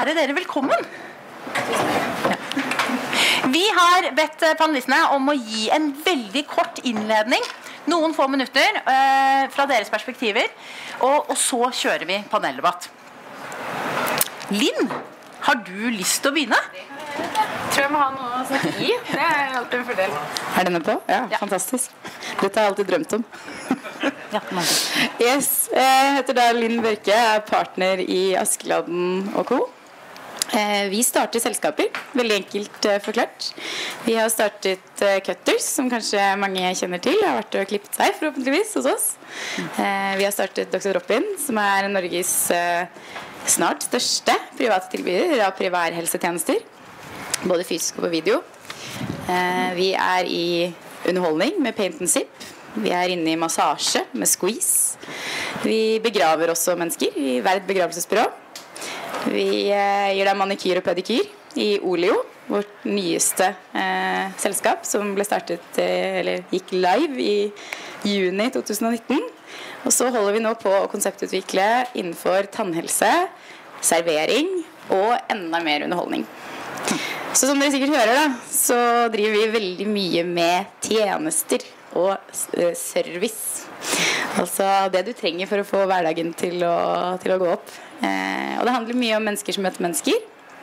være dere velkommen. Ja. Vi har bedt panelistene om å gi en veldig kort innledning, noen få minutter fra deres perspektiver, og så kjører vi paneldebatt. Linn, har du lyst til å begynne? Jeg tror jeg må ha noe å snakke i. Det er alltid en fordel. Er denne på? Ja, fantastisk. Dette har jeg alltid drømt om. Ja, yes, jeg heter da Linn Børke, jeg er partner i Askeladden & Co. Vi starter selskaper, veldig enkelt forklart. Vi har startet Cutters, som kanskje mange kjenner til. Har vært og klippet seg forhåpentligvis hos oss. Vi har startet Dr. Drop-In, som er Norges snart største private tilbyder av primærhelsetjenester. Både fysisk og på video. Vi er i underholdning med Paint and Sip. Vi er inne i massasje med Squeeze. Vi begraver også mennesker i Verd begravelsesbyrå. Vi gir deg manikyr og pedikyr i Olio, vårt nyeste selskap, som ble startet, eller gikk live i juni 2019. Og så holder vi nå på å konseptutvikle innenfor tannhelse, servering og enda mer underholdning. Så som dere sikkert hører da, så driver vi veldig mye med tjenester og service. Altså det du trenger for å få hverdagen til å gå opp. Og det handler mye om mennesker som møter mennesker.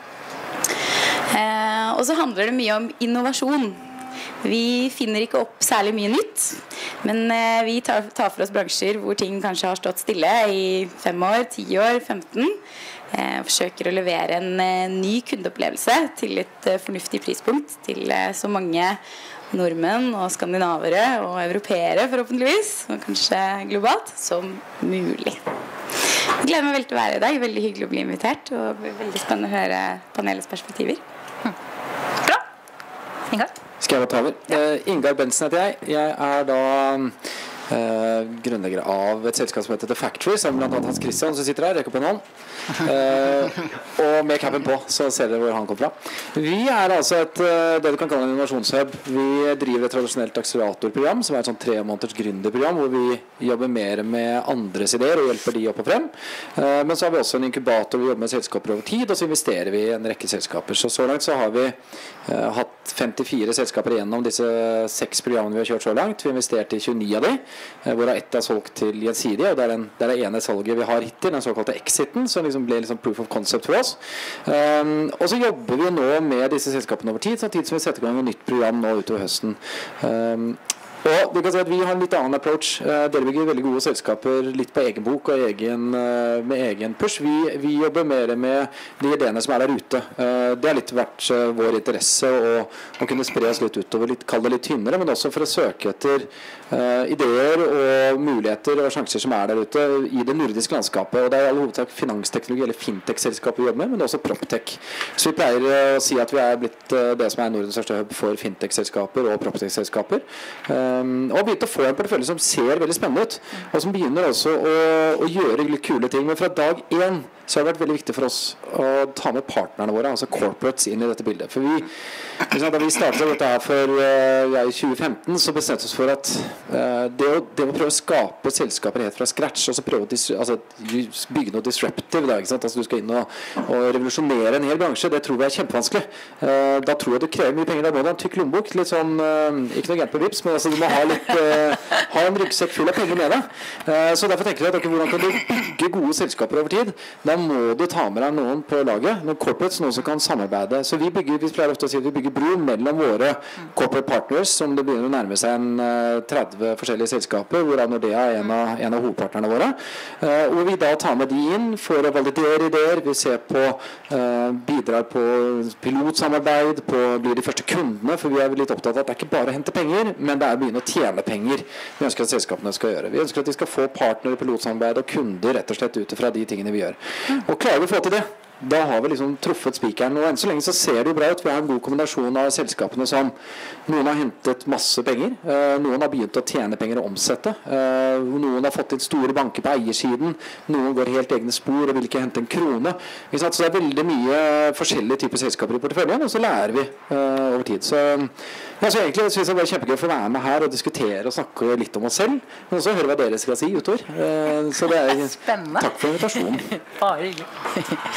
Og så handler det mye om innovasjon. Vi finner ikke opp særlig mye nytt, men vi tar for oss bransjer hvor ting kanskje har stått stille i 5 år, 10 år, 15. Forsøker å levere en ny kundeopplevelse til et fornuftig prispunkt til så mange nordmenn og skandinavere og europeere forhåpentligvis, og kanskje globalt, som mulig. Jeg gleder meg veldig til å være i dag, veldig hyggelig å bli invitert, og veldig spennende å høre panelets perspektiver. Bra. Ingar? Skal jeg ta over? Ingar Bensen heter jeg. Jeg er da grunnlegger av et selskap som heter The Factory, sammen med blant annet Hans Christian som sitter her, rekk opp en hånd. Og med capen på, så ser dere hvor han kommer fra. Vi er altså det du kan kalle en innovasjonshub. Vi driver et tradisjonelt akseleratorprogram, som er et sånn 3 måneders gründerprogram, hvor vi jobber mer med andres ideer og hjelper de opp og frem. Men så har vi også en inkubator hvor vi jobber med selskaper over tid, og så investerer vi i en rekke selskaper. Så langt så har vi hatt 54 selskaper igjennom disse 6 programmene vi har kjørt så langt. Vi har investert i 29 av de, hvorav ett er solgt til Gjensidige, og det er det ene salget vi har hittil, den såkalte exiten, som liksom ble liksom proof of concept for oss. Og så jobber vi nå med disse selskapene over tid, samtidig som vi setter i gang et nytt program nå utover høsten. Og du kan si at vi har en litt annen approach. Dere bygger veldig gode selskaper litt på egen bok og med egen push. Vi jobber mer med de ideene som er der ute. Det har litt vært vår interesse å kunne spre oss litt utover, kall det litt tynnere, men også for å søke etter ideer og muligheter og sjanser som er der ute i det nordiske landskapet. Og det er i all hovedsak finansteknologi eller fintech-selskap vi jobber med, men også proptech. Så vi pleier å si at vi er blitt det som er Nordens største hub for fintech-selskaper og proptech-selskaper. Og begynt å få en portefølje som ser veldig spennende ut, og som begynner også å gjøre litt kule ting. Men fra dag 1 så har det vært veldig viktig for oss å ta med partnerne våre, altså corporates, inn i dette bildet. For da vi startet dette her i 2015, så bestemte vi oss for at det å prøve å skape selskaper helt fra scratch, og så prøve å bygge noe disruptive, da, ikke sant? Altså du skal inn og revolusjonere en hel bransje, det tror vi er kjempevanskelig. Da tror jeg det krever mye penger. Da må du ha en tykk lommebok, litt sånn, ikke noe gærent på Vips, men altså, du må ha en ryggsekk full av penger med deg. Så derfor tenker jeg at hvordan kan du bygge gode selskaper over tid? Da må du ta med deg noen på laget, noen corporates, noen som kan samarbeide. Så vi pleier ofte å si at vi bygger bro mellom våre corporate partners, som det begynner å nærme seg en 30 forskjellige selskaper, hvor Nordea er en av hovedpartnerne våre. Og vi da tar med de inn for å validere ideer. Vi ser på bidrar på pilotsamarbeid, blir de første kundene, for vi er litt opptatt av at det er ikke bare å hente penger, men det er å begynne å tjene penger vi ønsker at selskapene skal gjøre. Vi ønsker at de skal få partnere, pilotsamarbeid og kunder rett og slett ut fra de tingene vi gjør. Og klarer vi å få til det, da har vi liksom truffet spikeren, og enn så lenge så ser det jo bra ut. Vi har en god kombinasjon av selskapene som noen har hentet masse penger, noen har begynt å tjene penger og omsette, noen har fått inn store banker på eiersiden, noen går helt egne spor og vil ikke hente en krone. Så det er veldig mye forskjellige typer selskaper i porteføljen, og så lærer vi over tid. Så egentlig synes jeg det var kjempegøy for å være med her og diskutere og snakke litt om oss selv, men også høre hva dere skal si utover. Så det er spennende. Takk for invitasjonen. Bare hyggelig.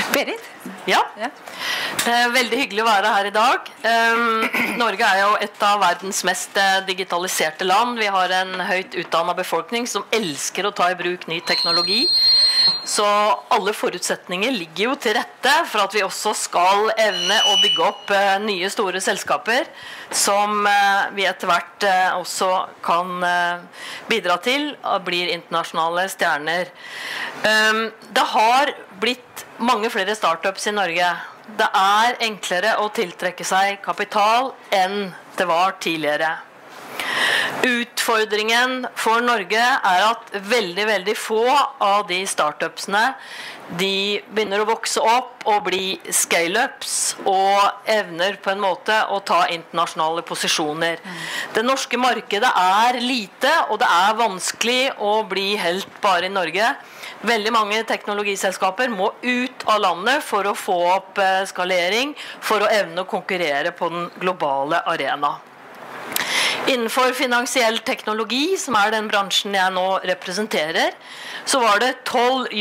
Berit? Ja. Veldig hyggelig å være her i dag. Norge er jo et av verdens mest digitaliserte land. Vi har en høyt utdannet befolkning som elsker å ta i bruk ny teknologi. Så alle forutsetninger ligger jo til rette for at vi også skal evne å bygge opp nye store selskaper som vi etter hvert også kan bidra til og blir internasjonale stjerner. Det har blitt mange flere startups i Norge. Det er enklere å tiltrekke seg kapital enn det var tidligere. Utfordringen for Norge er at veldig få av de startupsene de begynner å vokse opp og bli scale-ups og evner på en måte å ta internasjonale posisjoner. Det norske markedet er lite, og det er vanskelig å bli helt bare i Norge. Veldig mange teknologiselskaper må ut av landet for å få opp skalering, for å evne å konkurrere på den globale arena. Innenfor finansiell teknologi, som er den bransjen jeg nå representerer, så var det 6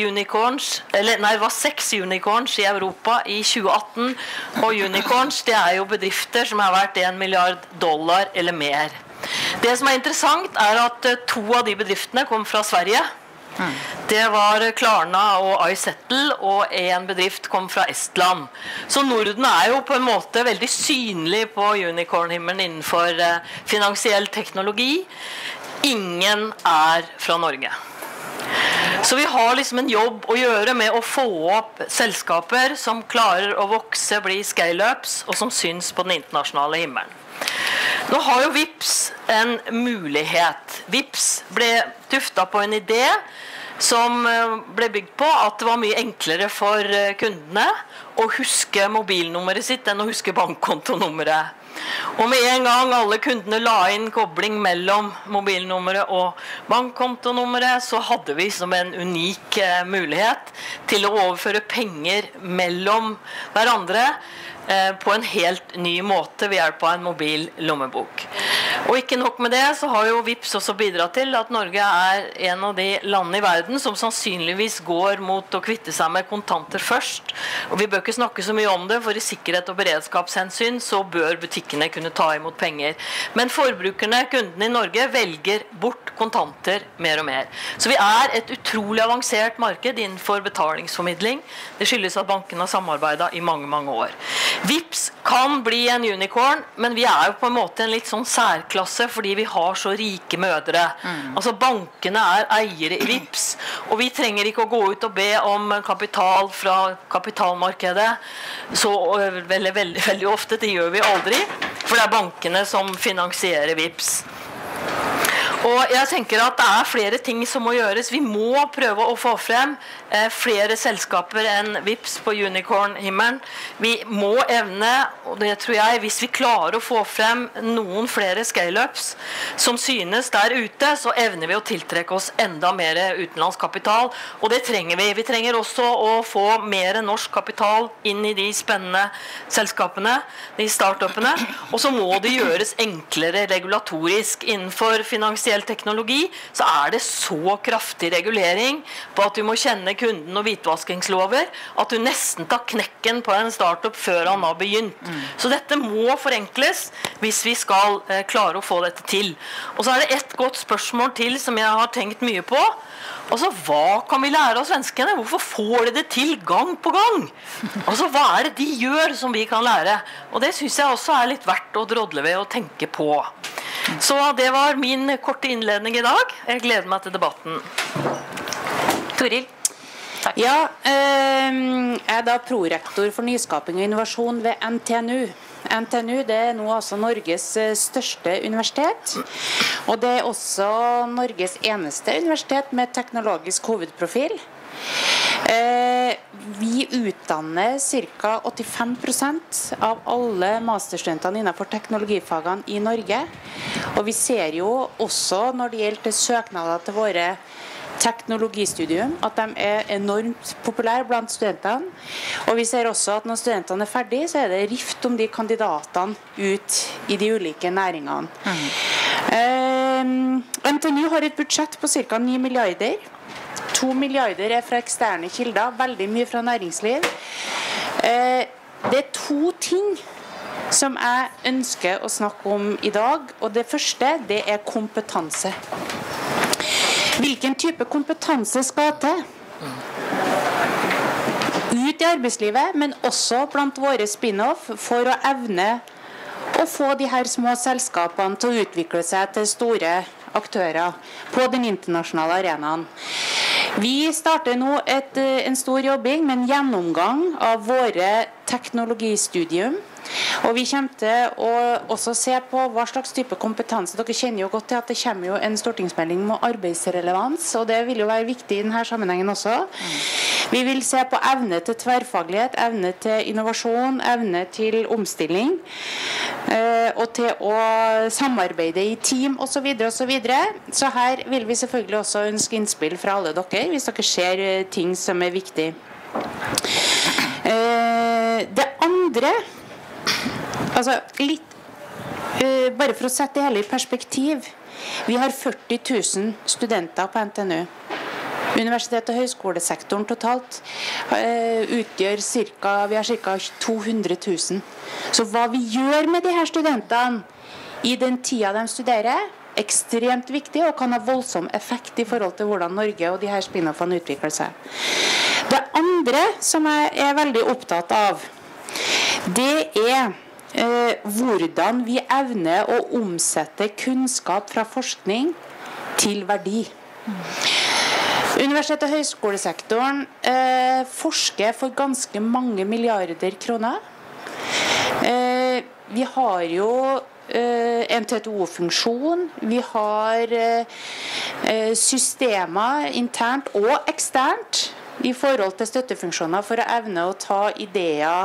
unicorns i Europa i 2018, og unicorns det er jo bedrifter som har vært $1 milliard eller mer. Det som er interessant er at 2 av de bedriftene kom fra Sverige. Det var Klarna og iSettle, og en bedrift kom fra Estland. Så Norden er jo på en måte veldig synlig på unicorn-himmelen innenfor finansiell teknologi. Ingen er fra Norge. Så vi har liksom en jobb å gjøre med å få opp selskaper som klarer å vokse, bli scale-ups, og som syns på den internasjonale himmelen. Nå har jo Vipps en mulighet. Vipps ble tuftet på en idé som ble bygd på at det var mye enklere for kundene å huske mobilnummeret sitt enn å huske bankkontonummeret. Og med en gang alle kundene la inn kobling mellom mobilnummeret og bankkontonummeret, så hadde vi som en unik mulighet til å overføre penger mellom hverandre på en helt ny måte ved hjelp av en mobil lommebok. Og ikke nok med det, så har jo Vipps også bidratt til at Norge er en av de landene i verden som sannsynligvis går mot å kvitte seg med kontanter først. Og vi bør ikke snakke så mye om det, for i sikkerhet og beredskapshensyn så bør butikkene kunne ta imot penger. Men forbrukerne, kundene i Norge, velger bort kontanter mer og mer. Så vi er et utrolig avansert marked innenfor betalingsformidling. Det skyldes at bankene har samarbeidet i mange år. Vipps kan bli en unicorn, men vi er jo på en måte en litt sånn særklasse fordi vi har så rike mødre. Altså bankene er eiere i Vipps, og vi trenger ikke å gå ut og be om kapital fra kapitalmarkedet så veldig ofte. Det gjør vi aldri, for det er bankene som finansierer Vipps. Og jeg tenker at det er flere ting som må gjøres. Vi må prøve å få frem flere selskaper enn Vipps på unicorn-himmelen. Vi må evne, og det tror jeg, hvis vi klarer å få frem noen flere scale-ups som synes der ute, så evner vi å tiltrekke oss enda mer utenlandsk kapital. Og det trenger vi. Vi trenger også å få mer norsk kapital inn i de spennende selskapene, de startupene. Og så må det gjøres enklere regulatorisk innenfor finansiell teknologi, så er det så kraftig regulering på at du må kjenne kunden og hvitvaskingslover, at du nesten tar knekken på en startup før han har begynt. Så dette må forenkles hvis vi skal klare å få dette til. Og så er det et godt spørsmål til som jeg har tenkt mye på. Altså, hva kan vi lære av svenskene? Hvorfor får de det til gang på gang? Altså, hva er det de gjør som vi kan lære? Og det synes jeg også er litt verdt å drodle ved og tenke på. Så det var min korte innledning i dag. Jeg gleder meg til debatten. Toril? Takk. Ja, jeg er da prorektor for nyskaping og innovasjon ved NTNU. NTNU det er nå altså Norges største universitet, og det er også Norges eneste universitet med teknologisk hovedprofil. Vi utdanner ca. 85% av alle masterstudentene innenfor teknologifagene i Norge, og vi ser jo også når det gjelder søknader til våre teknologistudium, at de er enormt populære blant studentene. Og vi ser også at når studentene er ferdige, så er det rift om de kandidatene ut i de ulike næringene. NTNU har et budsjett på ca. 9 milliarder. 2 milliarder fra eksterne kilder, veldig mye fra næringsliv. Det 2 ting som jeg ønsker å snakke om I dag, og det første, det kompetanse. Hvilken type kompetanse skal til? Ut I arbeidslivet, men også blant våre spin-off, for å evne å få de her små selskapene til å utvikle seg til store aktører på den internasjonale arenaen. Vi starter nå en stor jobbing med en gjennomgang av våre teknologistudium, og vi kommer til å også se på hva slags type kompetanse. Dere kjenner jo godt til at det kommer jo en stortingsmelding med arbeidsrelevans, og det vil jo være viktig I denne sammenhengen også. Vi vil se på evne til tverrfaglighet, evne til innovasjon, evne til omstilling, og til å samarbeide I team, og så videre, og så videre. Så her vil vi selvfølgelig også ønske innspill fra alle dere, hvis dere ser ting som viktig. Det andre, altså litt, bare for å sette det hele I perspektiv, vi har 40 000 studenter på NTNU. Universitet- og høyskolesektoren totalt utgjør vi har ca. 200 000. Så hva vi gjør med de her studentene I den tida de studerer, ekstremt viktig og kan ha voldsom effekt I forhold til hvordan Norge og de her spin-offene utvikler seg. Det andre som jeg veldig opptatt av, det hvordan vi evner å omsette kunnskap fra forskning til verdi. Universitet- og høyskolesektoren forsker for ganske mange milliarder kroner. Vi har jo en TTO-funksjon, vi har systemer internt og eksternt I forhold til støttefunksjoner for å evne å ta ideer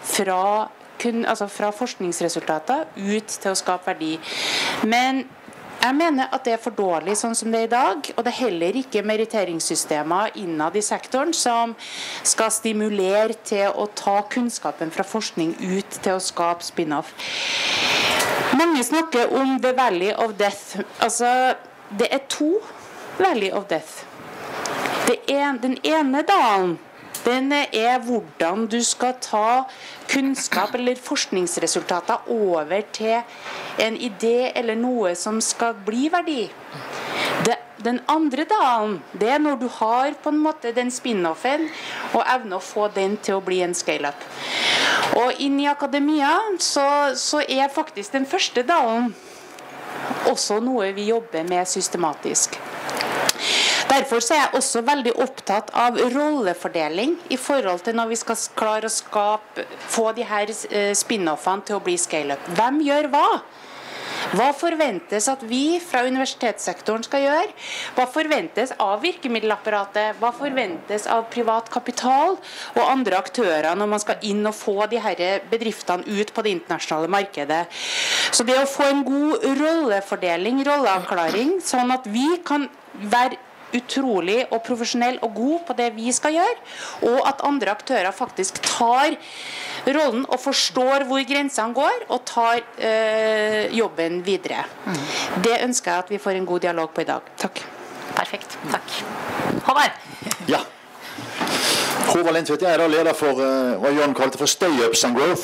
fra forskningsresultater ut til å skape verdi. Men jeg mener at det for dårlig sånn som det I dag, og det heller ikke meriteringssystemer innad I sektoren som skal stimulere til å ta kunnskapen fra forskning ut til å skape spin-off. Mange snakker om the valley of death. Altså, det 2 valley of death. Den ene dalen, den hvordan du skal ta kunnskap eller forskningsresultater over til en idé eller noe som skal bli verdi. Den andre dalen, det når du har på en måte den spin-offen og evner å få den til å bli en scale-up. Og inn I akademia så faktisk den første dalen også noe vi jobber med systematisk. Derfor så jeg også veldig opptatt av rollefordeling I forhold til når vi skal klare å få de her spin-offene til å bli scale-up. Hvem gjør hva? Hva forventes at vi fra universitetssektoren skal gjøre? Hva forventes av virkemiddelapparatet? Hva forventes av privat kapital og andre aktører når man skal inn og få de her bedriftene ut på det internasjonale markedet? Så det å få en god rollefordeling, rolleavklaring, sånn at vi kan være utrolig og profesjonell og god på det vi skal gjøre, og at andre aktører faktisk tar rollen og forstår hvor grensene går, og tar jobben videre. Det ønsker jeg at vi får en god dialog på I dag. Takk. Perfekt, takk. Håvard. Ja. Håvard Lindtvedt, jeg da leder for hva Jon kalte for Stay-Ups and Growth.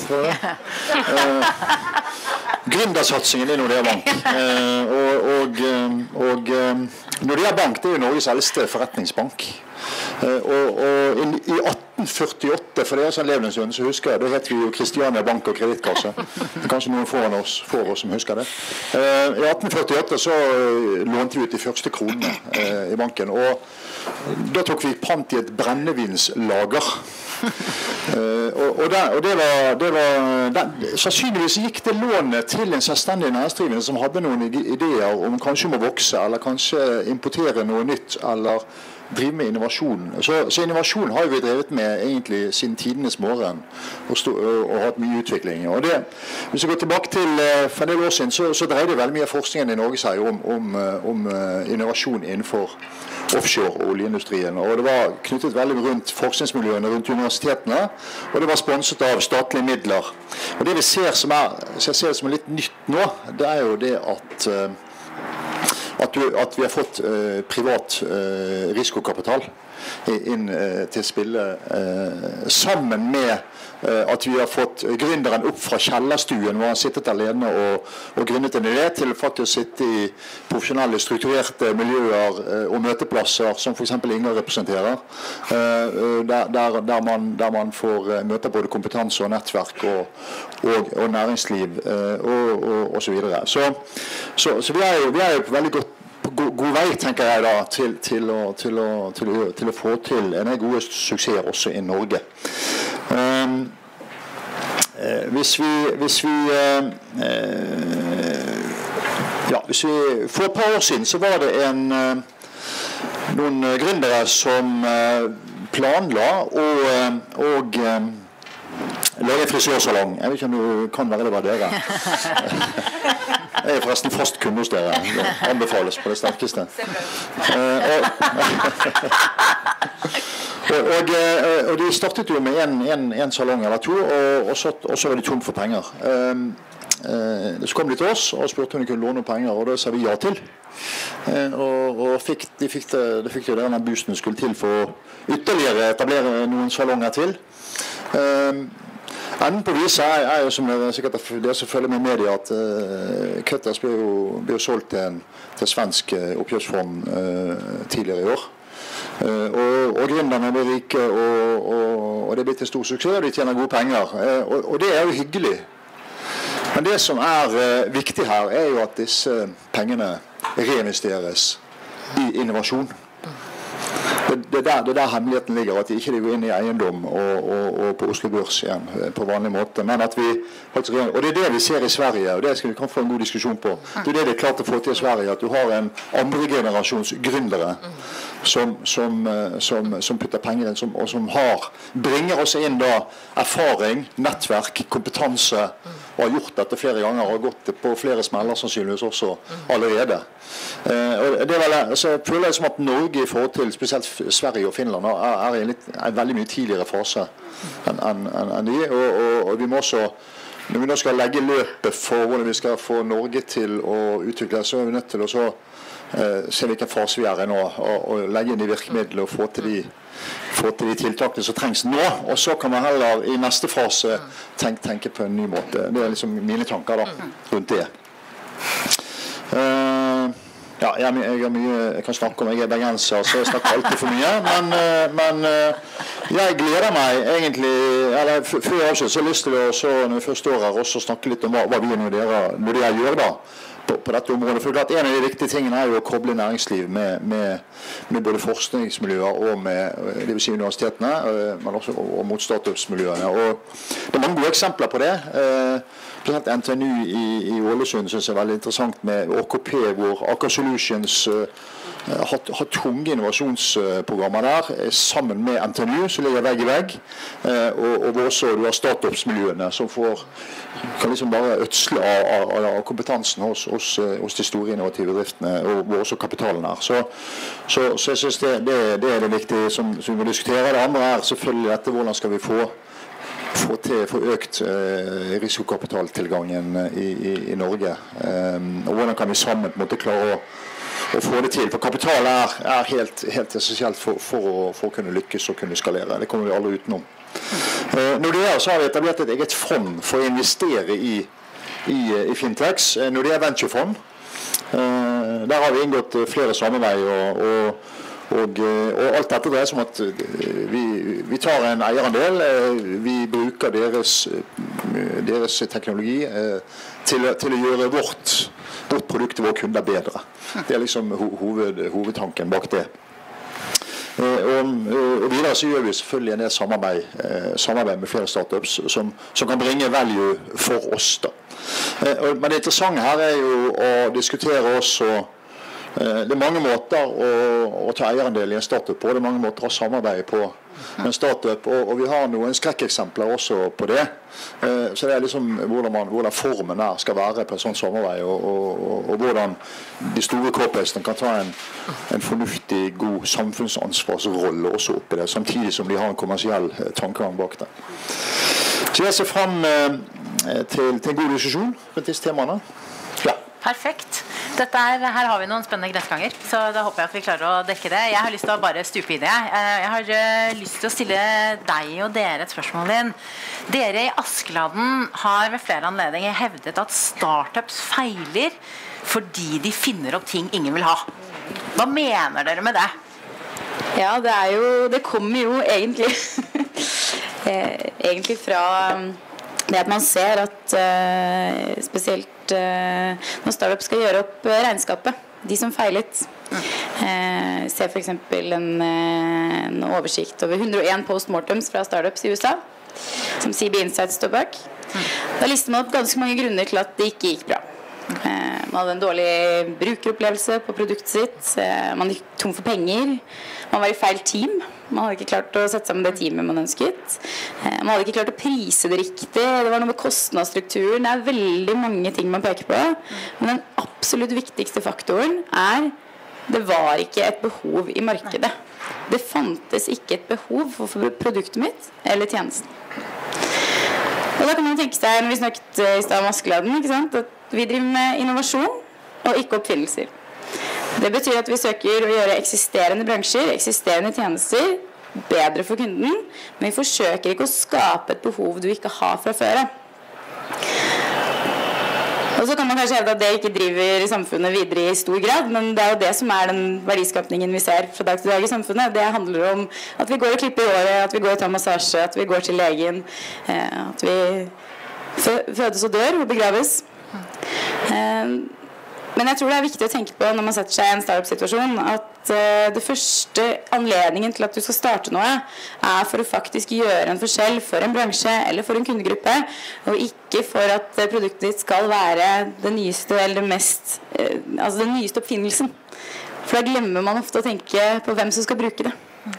Gründersatsingen I Nordea Bank. Og Nordea Bank, det jo Norges eldste forretningsbank. Og I 1848, for det sånn levende stund, så husker jeg, da vet vi jo Christiania Bank og Kreditkasse. Det kanskje noen foran oss som husker det. I 1848 så lånte vi ut de første kronene I banken, og da tok vi pant I et brennevinslager. Og det var sannsynligvis gikk det lånet til en selvstendig næringsdrivende som hadde noen ideer om kanskje må vokse, eller kanskje importere noe nytt, eller drive med innovasjon. Så innovasjon har vi drevet med egentlig siden tidenes morgen, og hatt mye utvikling. Og det, hvis vi går tilbake til for en del år siden, så dreide det veldig mye av forskningen I Norge seg om innovasjon innenfor offshore- og oljeindustrien. Og det var knyttet veldig rundt forskningsmiljøene, rundt universitetene, og det var sponset av statlige midler. Og det vi ser som så jeg ser det som litt nytt nå, det jo det at at vi har fått privat risikokapital inn til spille sammen med at vi har fått gründeren opp fra kjellerstuen hvor han sittet alene og grunnet en idé til faktisk å sitte i profesjonelle, strukturerte miljøer og møteplasser som for eksempel Inger representerer, der man får møte både kompetanse og nettverk og næringsliv og så videre. Så vi er jo på veldig god vei, tenker jeg da, til å få til en gode suksess også i Norge. Hvis vi for et par år siden så var det noen gründere som planla og lage frisørsalong. Jeg vet ikke om du kan være det var dere. Jeg er forresten fast kunde hos dere. Det anbefales på det sterkeste. Og de startet jo med en salong eller to, og så var de tom for penger. Så kom de til oss og spurte om de kunne låne penger, og det sa vi ja til. Og de fikk jo denne boosten skulle til for å ytterligere etablere noen salonger til. Enden på viset er jo som sikkert det som følger med media at Cutters ble jo solgt til svensk oppkjøpsfond tidligere i år. Og gründerne blir rike, og det blir til stor suksess, og de tjener gode penger. Og det er jo hyggelig. Men det som er viktig her, er jo at disse pengene reinvesteres i innovasjon. Det er der hemmeligheten ligger, at de ikke går inn i eiendom og på Oslo Børs igjen på vanlig måte, men at vi faktisk, og det er det vi ser i Sverige, og det skal vi kan få en god diskusjon på. Det er det er klart å få til i Sverige, at du har en andre generasjons gründere som putter penger inn, og som bringer oss inn da erfaring, nettverk, kompetanse, og har gjort dette flere ganger, og har gått på flere smeller sannsynligvis også allerede. Og det så føler jeg som at Norge i forhold til spesielt Sverige og Finland er i en veldig mye tidligere fase enn de, og vi må også, når vi nå skal legge løpet for hvordan vi skal få Norge til å utvikle, så er vi nødt til å se hvilken fase vi er i nå, og legge inn de virkemidler og få til de tiltakene som trengs nå, og så kan man heller i neste fase tenke på en ny måte. Det er liksom mine tanker da, rundt det. Ja, jeg kan snakke om jeg er bergenser, så jeg snakker alltid for mye, men jeg gleder meg egentlig, eller før jeg så har lyst til å, når vi først står her, også snakke litt om hva vi når dere gjør da, på dette området. For en av de viktige tingene er jo å koble næringsliv med både forskningsmiljøer og med, det vil si universitetene, men også og mot startupsmiljøene. Og det er mange gode eksempler på det. Blant annet NTNU i Ålesund synes jeg er veldig interessant med OKP, hvor Aker Solutions har tunge innovasjonsprogrammer der, sammen med NTNU, som ligger vegg i vegg, og hvor også du har startupsmiljøene, som kan liksom bare ødsle av kompetansen hos de store innovative bedriftene, og hvor også kapitalen er. Så jeg synes det er det viktige som vi må diskutere. Det andre er selvfølgelig dette, hvordan skal vi få økt risikokapitaltilgangen i Norge, og hvordan kan vi sammen på en måte klare å få det til, for kapital er helt essensielt for å kunne lykkes og kunne skalere. Det kommer vi aldri utenom. Når det så har vi etablert et eget fond for å investere i fintechs. Når det venturefond, der har vi inngått flere samarbeid, og alt dette dreier seg om at vi tar en eierandel, vi bruker deres teknologi til å gjøre vårt produkt til våre kunder bedre. Det er liksom hovedtanken bak det. Og videre så gjør vi selvfølgelig en del samarbeid med flere startups som kan bringe value for oss da. Men det interessante her er jo å diskutere også. Det er mange måter å ta eierandel i en startup på, det er mange måter å samarbeide på en startup, og vi har noen skrekkeksempler også på det. Så det er liksom hvordan formen skal være på et sånt samarbeid, og hvordan de store corporatene kan ta en fornuftig, god samfunnsansvarsrolle også oppi det, samtidig som de har en kommersiell tankegang bak det. Så jeg ser frem til en god diskusjon rundt disse temaene. Ja. Perfekt. Her har vi noen spennende grensganger, så da håper jeg at vi klarer å dekke det. Jeg har lyst til å bare stupe i det. Jeg har lyst til å stille deg og dere et spørsmål inn. Dere i Askeladden har ved flere anledninger hevdet at startups feiler fordi de finner opp ting ingen vil ha. Hva mener dere med det? Ja, det kommer jo egentlig egentlig fra det at man ser at spesielt når startup skal gjøre opp regnskapet, de som feilet, ser for eksempel en oversikt over 101 postmortems fra startups i USA, som CB Insights står bak. Da lister man opp ganske mange grunner til at det ikke gikk bra. Man hadde en dårlig brukeropplevelse på produktet sitt, man gikk tom for penger, man var i feil team, man hadde ikke klart å sette sammen det teamet man ønsket, man hadde ikke klart å prise det riktig, det var noe med kostnadsstrukturen, det veldig mange ting man peker på, men den absolutt viktigste faktoren det var ikke et behov i markedet. Det fantes ikke et behov for produktet mitt eller tjenesten. Og da kan man tenke seg, når vi snakket i stedet om Askeladden, ikke sant, at vi driver med innovasjon og ikke oppfinnelser. Det betyr at vi søker å gjøre eksisterende bransjer, eksisterende tjenester bedre for kunden, men vi forsøker ikke å skape et behov du ikke har fra før. Og så kan man kanskje hevde at det ikke driver samfunnet videre i stor grad, men det jo det som den verdiskapningen vi ser fra dag til dag i samfunnet. Det handler om at vi går og klipper i håret, at vi går og tar massasje, at vi går til legen, at vi fødes og dør og begraves. Men jeg tror det viktig å tenke på når man setter seg i en startup-situasjon at det første anledningen til at du skal starte noe for å faktisk gjøre en forskjell for en bransje eller for en kundegruppe, og ikke for at produktet ditt skal være det nyeste eller det mest altså den nyeste oppfinnelsen. For da glemmer man ofte å tenke på hvem som skal bruke det.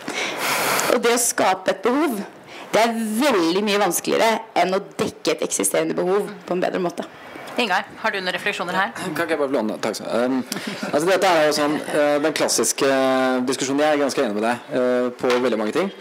Og det å skape et behov, det veldig mye vanskeligere enn å dekke et eksisterende behov på en bedre måte. Ingar, har du noen refleksjoner her? Kan ikke jeg bare blande? Takk skal altså dette jo sånn den klassiske diskusjonen. Jeg ganske enig med deg på veldig mange ting.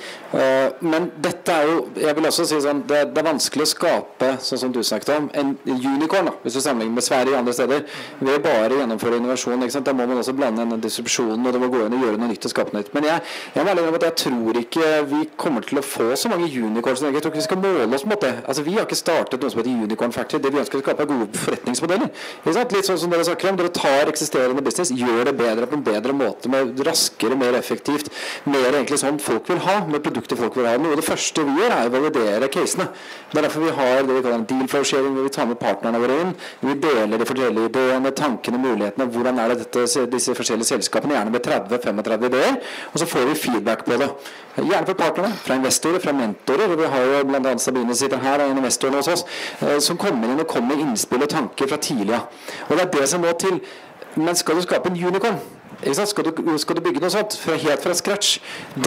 Men dette jo, jeg vil også si sånn, det vanskelig å skape, sånn som du snakket om, en unicorn, da, hvis du sammenligner med Sverige og andre steder, ved bare gjennomføre innovasjon. Ikke sant? Da må man også blande inn distribusjonen, og det må gå inn og gjøre noe nytt og skape noe nytt. Men jeg må ærlig om at jeg tror ikke vi kommer til å få så mange unicorns. Jeg tror ikke vi skal måle oss mot det. Altså, vi har ikke startet noe som heter Unicorn Factory. Det vi ønsker å skape gode forretningsmodeller. Litt sånn som dere snakker om, dere tar eksisterende business, gjør det bedre på en bedre måte, med raskere, mer effektivt, mer egentlig sånn folk vil ha, med produkter folk vil ha. Noe av det første vi gjør å validere casene. Det derfor vi har det vi kaller en deal flow sharing, hvor vi tar med partnerne våre inn, vi deler de forskjellige ideene, tankene, mulighetene, hvordan disse forskjellige selskapene, gjerne med 30-35 ideer, og så får vi feedback på det. Gjerne fra partnerne, fra investorer, fra mentorer, og vi har jo blant annet Sabine sitter her, og investorene hos oss, som kommer inn og kommer med innspill og tanker fra tidligere. Og det det som må til. Men skal du skape en unicorn, skal du bygge noe sånt helt fra scratch,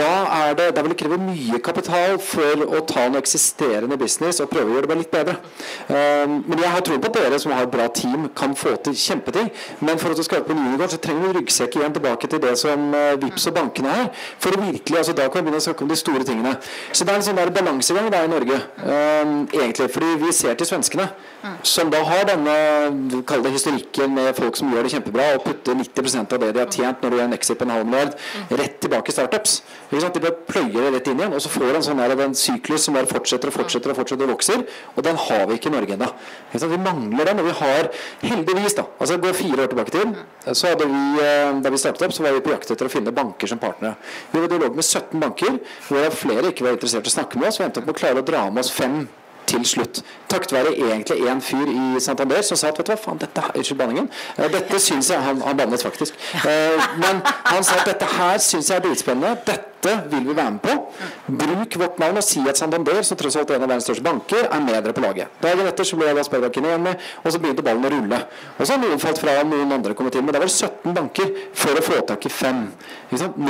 da vil det kreve mye kapital for å ta noe eksisterende business og prøve å gjøre det bare litt bedre. Men jeg har tro på at dere som har et bra team kan få til kjempeting, men for å skape en unicorn så trenger vi ryggsekk igjen tilbake til det som Vips og bankene har, for å virkelig, altså da kan vi begynne å snakke om de store tingene. Så det en sånn der balansegang der i Norge, egentlig, fordi vi ser til svenskene, som da har denne, kall det historikken med folk som gjør det kjempebra, og putter 90% av det de har tjent når du gjør en exit på en halv milliard, rett tilbake i startups. De bare pløyer det rett inn igjen, og så får en sånn den syklus som bare fortsetter og vokser, og den har vi ikke i Norge enda. Vi mangler den, og vi har heldigvis da, altså det går 4 år tilbake til, så hadde vi, da vi startet opp, så var vi på jakt etter å finne banker som partnere. Vi var dialog med 17 banker, hvor flere ikke var interessert i å snakke med oss, vi endte opp med å klare å dra med oss 5 til slutt. Takket være egentlig en fyr i Santander som sa at, vet du hva, faen, dette synes jeg, han bandet faktisk, men han sa at dette her synes jeg dritspennende, dette vil vi være med på, bruk vårt navn og si at Santander, som tross alt en av verdens største banker, med dere på laget. Dagen etter så ble jeg da Sparebanken igjen med, og så begynte ballen å rulle. Og så har noen falt fra, noen andre kommet inn, men da var det 17 banker for å få tak i 5. Nå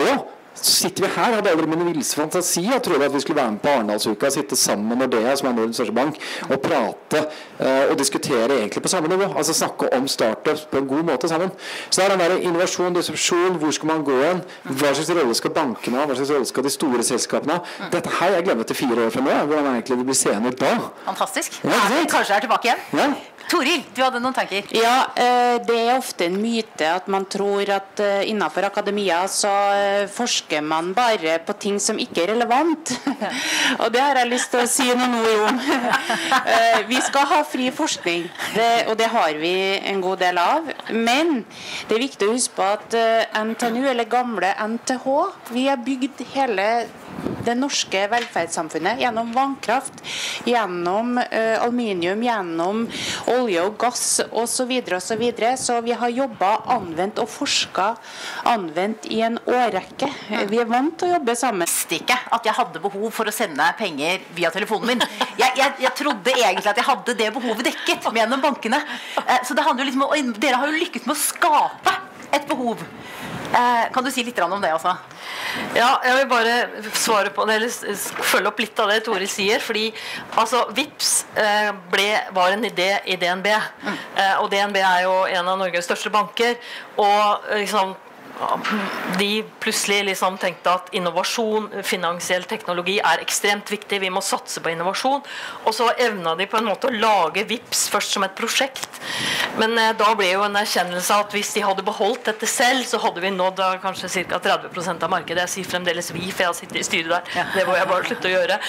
Så sitter vi her, hadde aldri min villeste fantasi og trodde at vi skulle være med på Arendalsuka, sitte sammen med Nordea, som Nordens største bank, og prate og diskutere egentlig på samme nivå. Altså snakke om startups på en god måte sammen. Så det den der innovasjon, disrupsjon, hvor skal man gå hen? Hva slags rolle skal bankene ha? Hva slags rolle skal de store selskapene ha? Dette her jeg glemmer til 4 år fra nå. Hvordan egentlig det blir seende ut da? Fantastisk. Ja, Kanskje er tilbake igjen. Ja. Toril, du hadde noen tanker? Ja, det ofte en myte at man tror at innenfor akademia så forsker man bare på ting som ikke er relevant. Og det har jeg lyst til å si noen ord om. Vi skal ha fri forskning, og det har vi en god del av. Men det er viktig å huske på at NTNU, eller gamle NTH, vi har bygd hele det norske velferdssamfunnet gjennom vannkraft, gjennom aluminium, gjennom olje og gass og så videre og så videre. Så vi har jobbet, anvendt og forsket anvendt i en årrekke. Vi er vant til å jobbe sammen. Jeg visste ikke at jeg hadde behov for å sende penger via telefonen min. Jeg trodde egentlig at jeg hadde det behovet dekket gjennom bankene. Så det handler jo liksom om, dere har jo lykkes med å skape et behov. Kan du si litt om det også? Ja, jeg vil bare svare på det, eller følge opp litt av det Tore sier, fordi altså, VIPS var en idé i DNB, og DNB er jo en av Norges største banker, og liksom de plutselig liksom tenkte at innovasjon, finansiell teknologi er ekstremt viktig, vi må satse på innovasjon, og så evnet de på en måte å lage VIPS først som et prosjekt, men da ble jo en erkjennelse at hvis de hadde beholdt dette selv, så hadde vi nådd kanskje ca. 30% av markedet. Jeg sier fremdeles vi, for jeg sitter i styret der, det må jeg bare slutte å gjøre.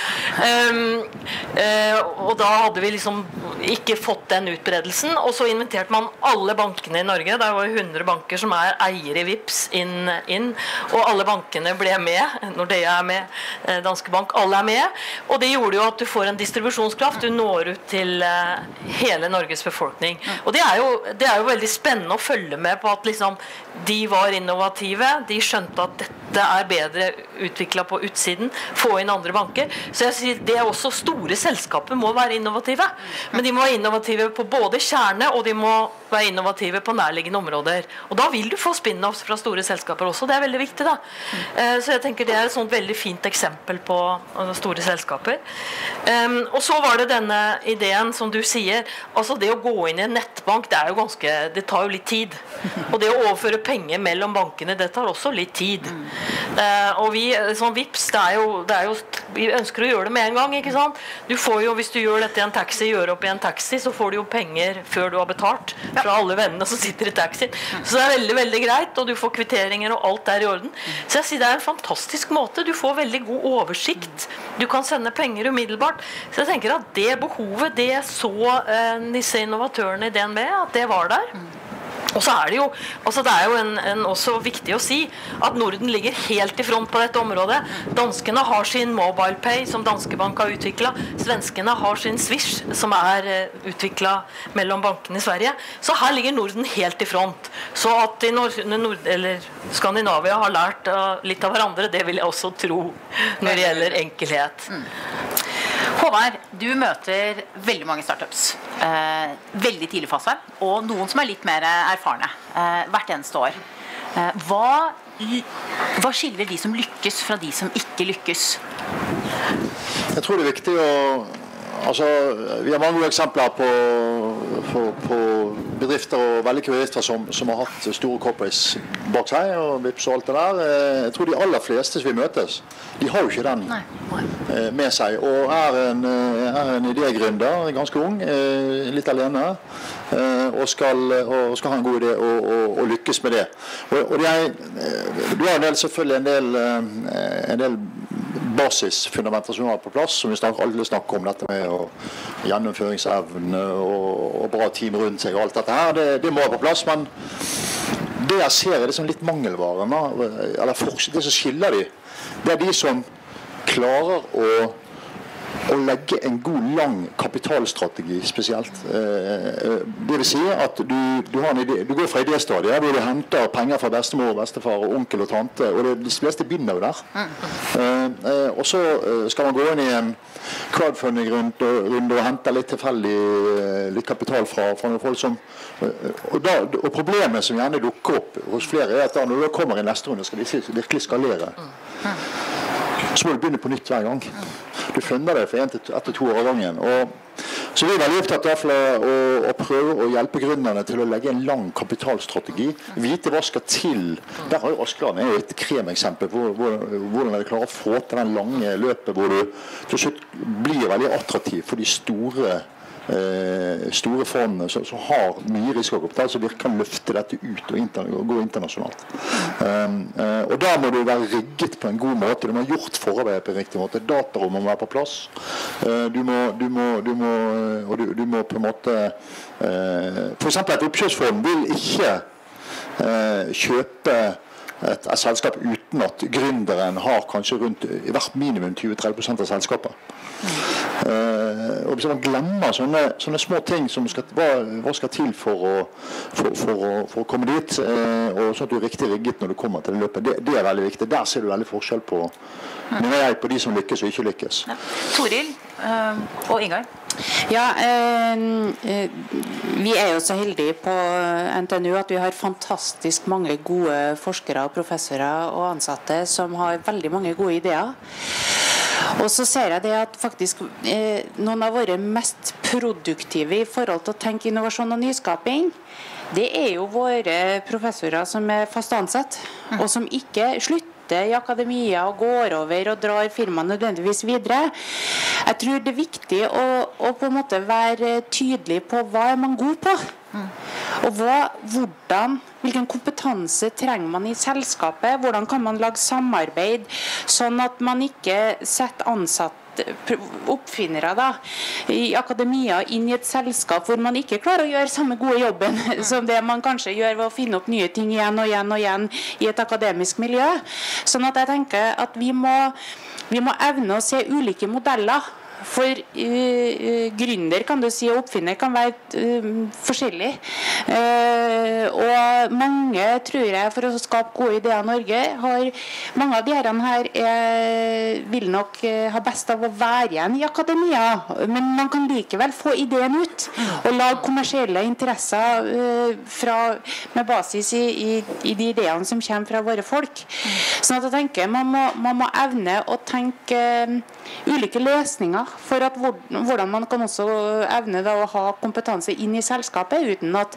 Og da hadde vi liksom ikke fått den utbredelsen, og så inviterte man alle bankene i Norge, det var jo 100 banker som er eiere i VIPS, inn, og alle bankene ble med, Nordea er med, Danske Bank, alle er med, og det gjorde jo at du får en distribusjonskraft, du når ut til hele Norges befolkning, og det er jo veldig spennende å følge med på at liksom, de var innovative, de skjønte at dette er bedre utviklet på utsiden, få inn andre banker, så jeg sier det er også store selskaper må være innovative, men de må være innovative på både kjerne, og de må være innovative på nærliggende områder, og da vil du få spin-offs fra store selskaper også, det er veldig viktig da. Så jeg tenker det er et sånt veldig fint eksempel på store selskaper. Og så var det denne ideen som du sier, altså det å gå inn i en nettbank, det er jo ganske, det tar jo litt tid. Og det å overføre penger mellom bankene, det tar også litt tid. Og vi, sånn VIPS, det er jo, vi ønsker å gjøre det med en gang, ikke sant? Du får jo, hvis du gjør dette i en taxi, gjør opp i en taxi, så får du jo penger før du har betalt fra alle vennene som sitter i taxien. Så det er veldig, veldig greit, og du får kvitteringer og alt er i orden. Så jeg sier det er en fantastisk måte, du får veldig god oversikt, du kan sende penger umiddelbart. Så jeg tenker at det behovet, det så disse innovatørene i DNB, at det var der. Og så er det jo, altså det er jo også viktig å si at Norden ligger helt i front på dette området. Danskene har sin MobilePay som Danske Bank har utviklet. Svenskene har sin Swish som er utviklet mellom bankene i Sverige. Så her ligger Norden helt i front. Så at eller Skandinavia har lært litt av hverandre, det vil jeg også tro når det gjelder enkelhet. Håvard, du møter veldig mange startups, veldig tidlig fase, og noen som er litt mer erfarne, hvert eneste år. Hva skiller de som lykkes fra de som ikke lykkes? Jeg tror det er viktig å... Altså, vi har mange gode eksempler på bedrifter og vellykkede bedrifter som har hatt store corporates bak seg og VIPS og alt det der. Jeg tror de aller fleste som vi møtes, de har jo ikke den med seg, og er en idégründer, ganske ung, litt alene, og skal ha en god idé og lykkes med det. Og du har selvfølgelig en del basisfundamenter som er på plass, som vi alle snakker om, dette med gjennomføringsevne og bra team rundt seg og alt dette her, det må være på plass, men det jeg ser er det som litt mangelvare, eller det som skiller de, det er de som klarer å å legge en god, lang kapitalstrategi spesielt. Det vil si at du har en idé, du går fra idéstadiet hvor du henter penger fra bestemor, bestefar og onkel og tante, og de fleste begynner jo der. Og så skal man gå inn i en crowdfunding-runde og hente litt tilfeldig litt kapital fra noen folk som og problemet som gjerne dukker opp hos flere er at da når det kommer i neste runde skal de virkelig skalere, så må du begynne på nytt hver gang. Du funner det for 1 til 2 år av gangen. Så vi er veldig opptatt av å prøve å hjelpe gründerne til å legge en lang kapitalstrategi, vite hva skal til. Der har jo Askeladden et kremeksempel på hvordan de klarer å få til den lange løpet hvor du til slutt blir veldig attraktiv for de store fondene som har mye risikokapital, som virkelig kan løfte dette ut og gå internasjonalt. Og da må du være rigget på en god måte. Du må ha gjort forarbeidet på en riktig måte. Datarom må være på plass. Du må på en måte for eksempel et oppkjøpsfond vil ikke kjøpe et selskap uten at gründeren har kanskje rundt i hvert minimum 20-30% av selskapet. Og hvis man glemmer sånne små ting som hva skal til for å komme dit, og sånn at du er riktig rigget når du kommer til det løpet, det er veldig viktig. Der ser du veldig forskjell på de som lykkes og ikke lykkes. Ja. Toril og Ingar. Ja, vi er jo så heldige på NTNU at vi har fantastisk mange gode forskere, professorer og ansatte som har veldig mange gode ideer. Og så ser jeg det at faktisk noen av våre mest produktive i forhold til å tenke innovasjon og nyskaping, det er jo våre professorer som er fast ansatt, og som ikke slutter i akademia og går over og drar firmaet nødvendigvis videre. Jeg tror det er viktig å på en måte være tydelig på hva er man god på. Og hvilken kompetanse trenger man i selskapet, hvordan kan man lage samarbeid sånn at man ikke setter ansatte oppfinnere i akademia inn i et selskap hvor man ikke klarer å gjøre samme gode jobben som det man kanskje gjør ved å finne opp nye ting igjen og igjen og igjen i et akademisk miljø. Sånn at jeg tenker at vi må evne å se ulike modeller. For gründer kan du si, og oppfinner kan være forskjellig. Og mange, tror jeg, for å skape gode ideer i Norge, mange av de her vil nok ha best av å være igjen i akademia, men man kan likevel få ideen ut og lage kommersielle interesser med basis i de ideene som kommer fra våre folk. Sånn at jeg tenker man må evne å tenke ulike løsninger for at hvordan man kan også evne å ha kompetanse inn i selskapet uten at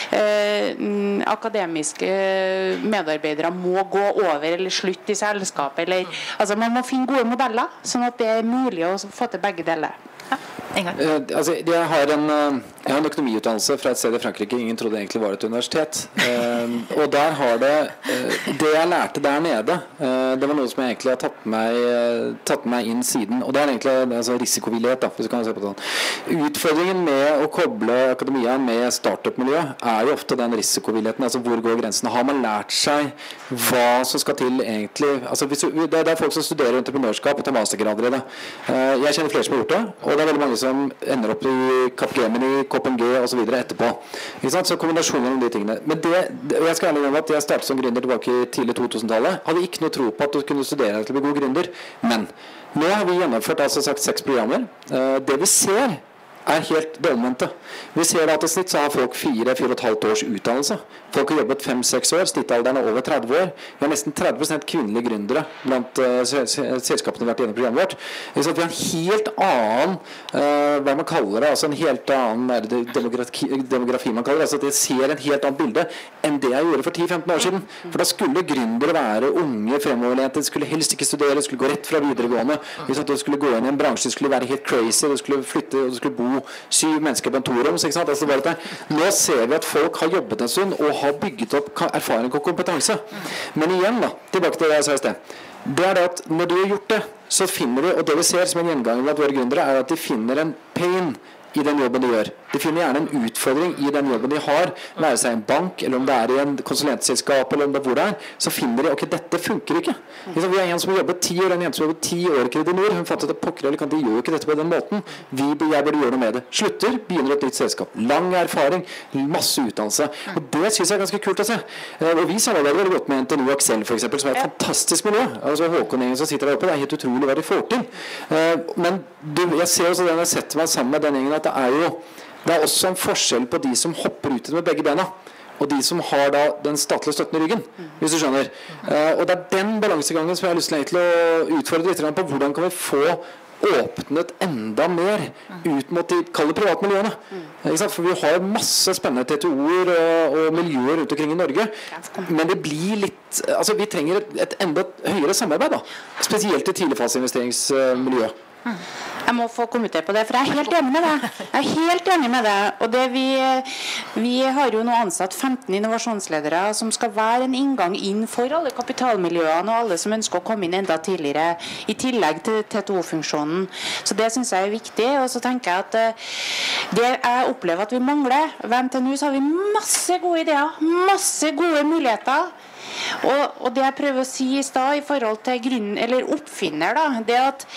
akademiske medarbeidere må gå over eller slutte i selskapet. Altså man må finne gode modeller, sånn at det er mulig å få til begge deler. Ja, jeg har en økonomiutdannelse fra et sted i Frankrike. Ingen trodde egentlig var et universitet. Og der har det jeg lærte der nede, det var noe som jeg egentlig har tatt meg inn siden. Og det er egentlig risikovillighet, hvis du kan se på det sånn. Utfordringen med å koble akademia med startup-miljø er jo ofte den risikovilligheten. Altså hvor går grensen? Har man lært seg hva som skal til egentlig? Altså, det er folk som studerer entreprenørskap og tar mastergrader i det. Jeg kjenner flere som har gjort det, og det er veldig mange som ender opp i Capgemini, KPMG og så videre etterpå. Så kombinasjonen av de tingene. Men jeg skal ærlig om at jeg startet som gründer tilbake i tidlig 2000-tallet. Hadde ikke noe tro på at du kunne studere til å bli god gründer. Men nå har vi gjennomført 6 programmer. Det vi ser er helt det omvendte. Vi ser at i snitt så har folk 4,5 års utdannelse. Folk har jobbet 5-6 år, snittalderen er over 30 år. Vi har nesten 30% kvinnelige gründere blant selskapene vært gjennom programmet vårt. Vi har en helt annen, hva man kaller det, altså en helt annen demografi man kaller det. Altså det ser en helt annet bilde enn det jeg gjorde for 10-15 år siden. For da skulle gründere være unge, fremoverlente, de skulle helst ikke studere, de skulle gå rett fra videregående. De skulle gå inn i en bransje, de skulle være helt crazy, de skulle flytte, de skulle bo 7 mennesker på en torom. Nå ser vi at folk har jobbet en stund og har bygget opp erfaring og kompetanse. Men igjen tilbake til det jeg sa i sted. Det er det at når du har gjort det, så finner du, og det vi ser som en gjengang blant våre gründere, er at de finner en pain i den jobben de gjør. De finner gjerne en utfordring i den jobben de har, være seg en bank, eller om det i en konsulentselskap, eller om det hvor det så finner de, ok, dette funker ikke. Vi har en som har jobbet 10 år, en jente som har jobbet 10 år i Kredinor, hun fattet at pokker, eller kan de gjør ikke dette på den måten. Jeg burde gjøre noe med det. Slutter, begynner et nytt selskap. Lang erfaring, masse utdannelse. Og det synes jeg ganske kult å se. Og vi samarbeider veldig godt med NTNU Axel, for eksempel, som et fantastisk miljø. Altså Håkon Engen som sitter der oppe, det helt utrolig hva de får til. Men jeg ser også det når jeg setter meg sammen med den gjengen, at det også en forskjell på de som hopper ut med begge bena, og de som har da den statlige støtten i ryggen, hvis du skjønner. Og det den balansegangen som jeg har lyst til å utfordre litt på, hvordan kan vi få åpnet enda mer ut mot de kalde privatmiljøene. For vi har masse spennende TTO-er og miljøer rundt omkring i Norge, men det blir litt, altså vi trenger et enda høyere samarbeid da, spesielt i tidligfaseinvesteringsmiljøet. Jeg må få kommentere på det, for jeg helt enig med deg. Helt enig med deg. Og vi har jo nå ansatt 15 innovasjonsledere som skal være en inngang inn for alle kapitalmiljøene og alle som ønsker å komme inn enda tidligere, i tillegg til TTO-funksjonen. Så det synes jeg viktig. Og så tenker jeg at det jeg opplever at vi mangler, ved NTNU så har vi masse gode ideer, masse gode muligheter. Og det jeg prøver å si i sted i forhold til oppfinner da, det at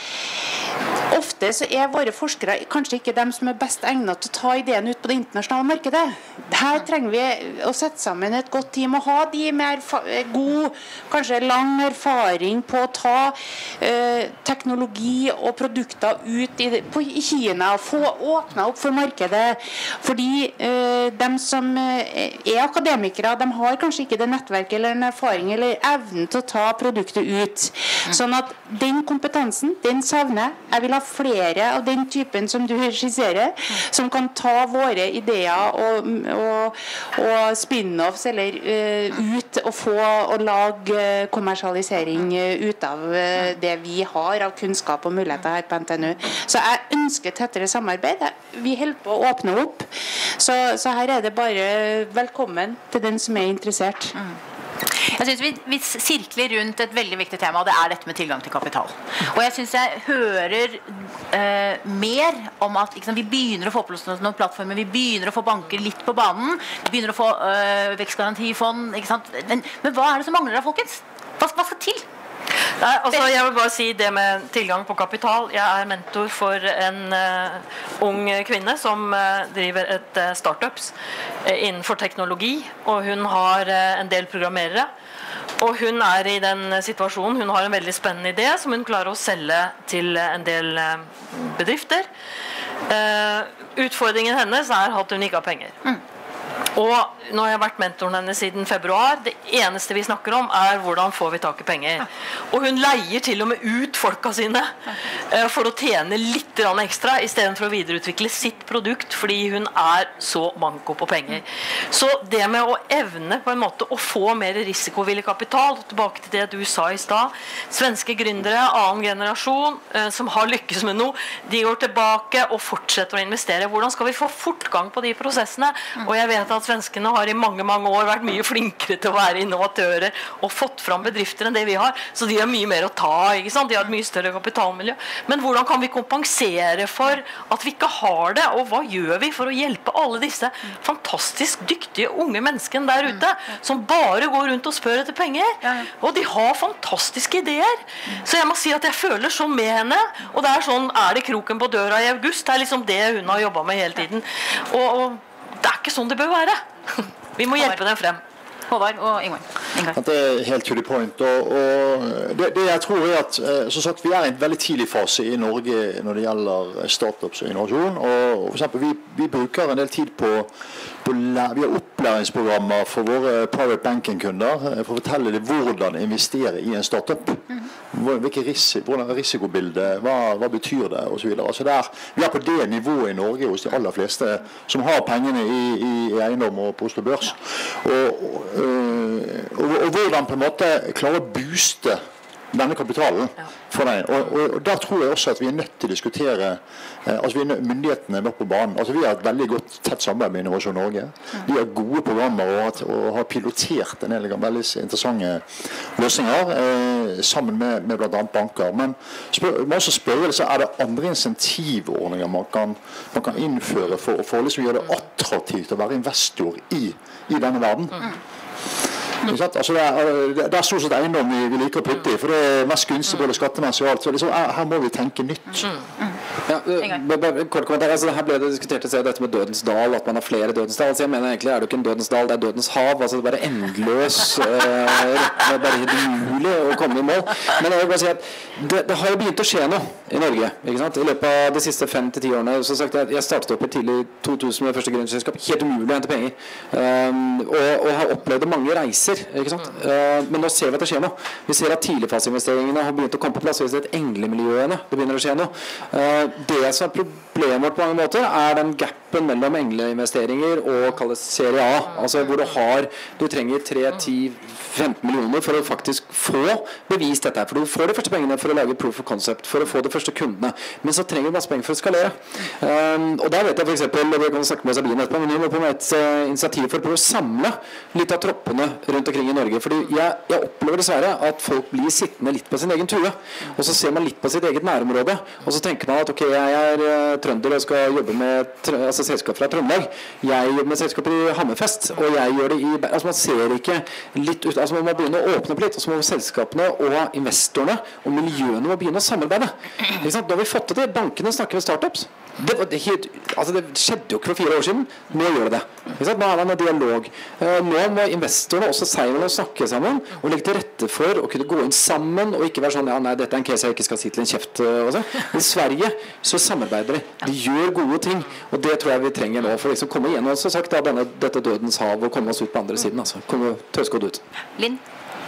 ofte så våre forskere kanskje ikke dem som best egnet til å ta ideen ut på det internasjonale markedet. Her trenger vi å sette sammen et godt team og ha de med god, kanskje lang erfaring på å ta teknologi og produkter ut i Kina og få åpnet opp for markedet. Fordi dem som akademikere, de har kanskje ikke det nettverket eller en erfaring eller evnen til å ta produktet ut. Sånn at den kompetansen, den savner. Jeg vil ha flere av den typen som du skisserer, som kan ta våre ideer og spin-offs eller ut og lage kommersialisering ut av det vi har av kunnskap og muligheter her på NTNU. Så jeg ønsker tettere samarbeid. Vi holder på å åpne opp. Så her det bare velkommen til den som interessert. Jeg synes vi sirkler rundt et veldig viktig tema, og det dette med tilgang til kapital. Og jeg synes jeg hører mer om at vi begynner å få på noen plattformer, vi begynner å få banker litt på banen, vi begynner å få vekstgarantifond, ikke sant? Men hva det som mangler da, folkens? Hva skal til? Nei, altså jeg vil bare si det med tilgang på kapital. Jeg mentor for en ung kvinne som driver et startups innenfor teknologi, og hun har en del programmerere. Og hun i den situasjonen, hun har en veldig spennende idé som hun klarer å selge til en del bedrifter. Utfordringen hennes at hun ikke har penger. Og nå har jeg vært mentoren henne siden februar. Det eneste vi snakker om hvordan får vi tak i penger. Og hun leier til og med ut folka sine for å tjene litt ekstra i stedet for å videreutvikle sitt produkt, fordi hun så manko på penger. Så det med å evne på en måte å få mer risikovillig kapital, tilbake til det du sa i sted, svenske gründere, annen generasjon som har lykkes med noe, de går tilbake og fortsetter å investere. Hvordan skal vi få fortgang på de prosessene? Og jeg vet at svenskene har i mange år vært mye flinkere til å være innovatører og fått fram bedrifter enn det vi har, så de har mye mer å ta, ikke sant? De har et mye større kapitalmiljø. Men hvordan kan vi kompensere for at vi ikke har det, og hva gjør vi for å hjelpe alle disse fantastisk dyktige unge menneskene der ute, som bare går rundt og spør etter penger, og de har fantastiske ideer. Så jeg må si at jeg føler sånn med henne, og det sånn, det kroken på døra i august, det liksom det hun har jobbet med hele tiden. Og det ikke sånn det bør være. Vi må hjelpe dem frem. Håvard og Ingar. Det helt to the point. Og det jeg tror at som sagt, vi i en veldig tidlig fase i Norge når det gjelder startups og innovasjon. Og for eksempel, vi bruker en del tid på vi har opplæringsprogrammer for våre private banking-kunder for å fortelle dem hvordan investere i en startup. Hvordan risikobildet, hva betyr det, og så videre. Altså vi på det nivået i Norge hos de aller fleste som har pengene i eiendom og på Oslo Børs. Og hvordan på en måte klare å booste denne kapitalen for deg. Og der tror jeg også at vi nødt til å diskutere myndighetene nå på banen. Vi har et veldig godt tett samarbeid med Innovasjon Norge. De har gode programmer og har pilotert en del veldig interessante løsninger sammen med blant annet banker. Men man også spørre så er det andre insentivordninger man kan innføre for å liksom gjøre det attraktivt å være investor i denne verden. Altså det er stort sett eiendom vi liker å putte i, for det er mest gunstig både skattemessig og alt, så liksom, her må vi tenke nytt. Kort kommentar, her ble det diskutert dette med dødens dal, at man har flere dødens dal, så jeg mener egentlig er det ikke en dødens dal, det er dødens hav, det er bare endløs bare helt umulig å komme i mål. Men jeg vil bare si at det har jo begynt å skje noe i Norge, ikke sant? I løpet av de siste 5 til 10 årene, så sagt jeg startet opp i tidlig 2000 med første grønnselskap, helt umulig å hente penger, og har opplevd mange reiser, ikke sant? Men nå ser vi at det skjer noe. Vi ser at tidligfaseinvesteringene har begynt å komme på plass. Vi ser at englemiljøene, det begynner å skje noe. Det som er problemet vårt på mange måter, er den gapen mellom engleinvesteringer og kalles serie A. Altså hvor du trenger 3-10-15 millioner for å faktisk få bevist dette. For du får de første pengene for å lage proof of concept, for å få de første kundene. Men så trenger du masse penger for å skalere. Og der vet jeg for eksempel, og vi kan snakke med Sabine etterpå, men vi må på et initiativ for å samle litt av troppene rundt omkring i Norge, fordi jeg opplever dessverre at folk blir sittende litt på sin egen tue, og så ser man litt på sitt eget nærområde, og så tenker man at ok, jeg er trønder og skal jobbe med selskap fra Trøndelag, jeg jobber med selskap i Hammerfest, og jeg gjør det man ser ikke litt ut, man må begynne å åpne opp litt, og så må selskapene og investorene og miljøene må begynne å samarbeide. Ikke sant? Nå har vi fått det til, bankene snakker med startups. Det skjedde jo ikke for 4 år siden. Nå gjør det. Nå er man i dialog. Nå må investorene også seilene snakke sammen og legge til rette for å kunne gå inn sammen og ikke være sånn, nei, dette er en case jeg ikke skal si til en kjeft også. I Sverige så samarbeider de gjør gode ting, og det tror jeg vi trenger nå for å komme igjennom dette dødens hav og komme oss ut på andre siden, komme tøyskodd ut. Linn?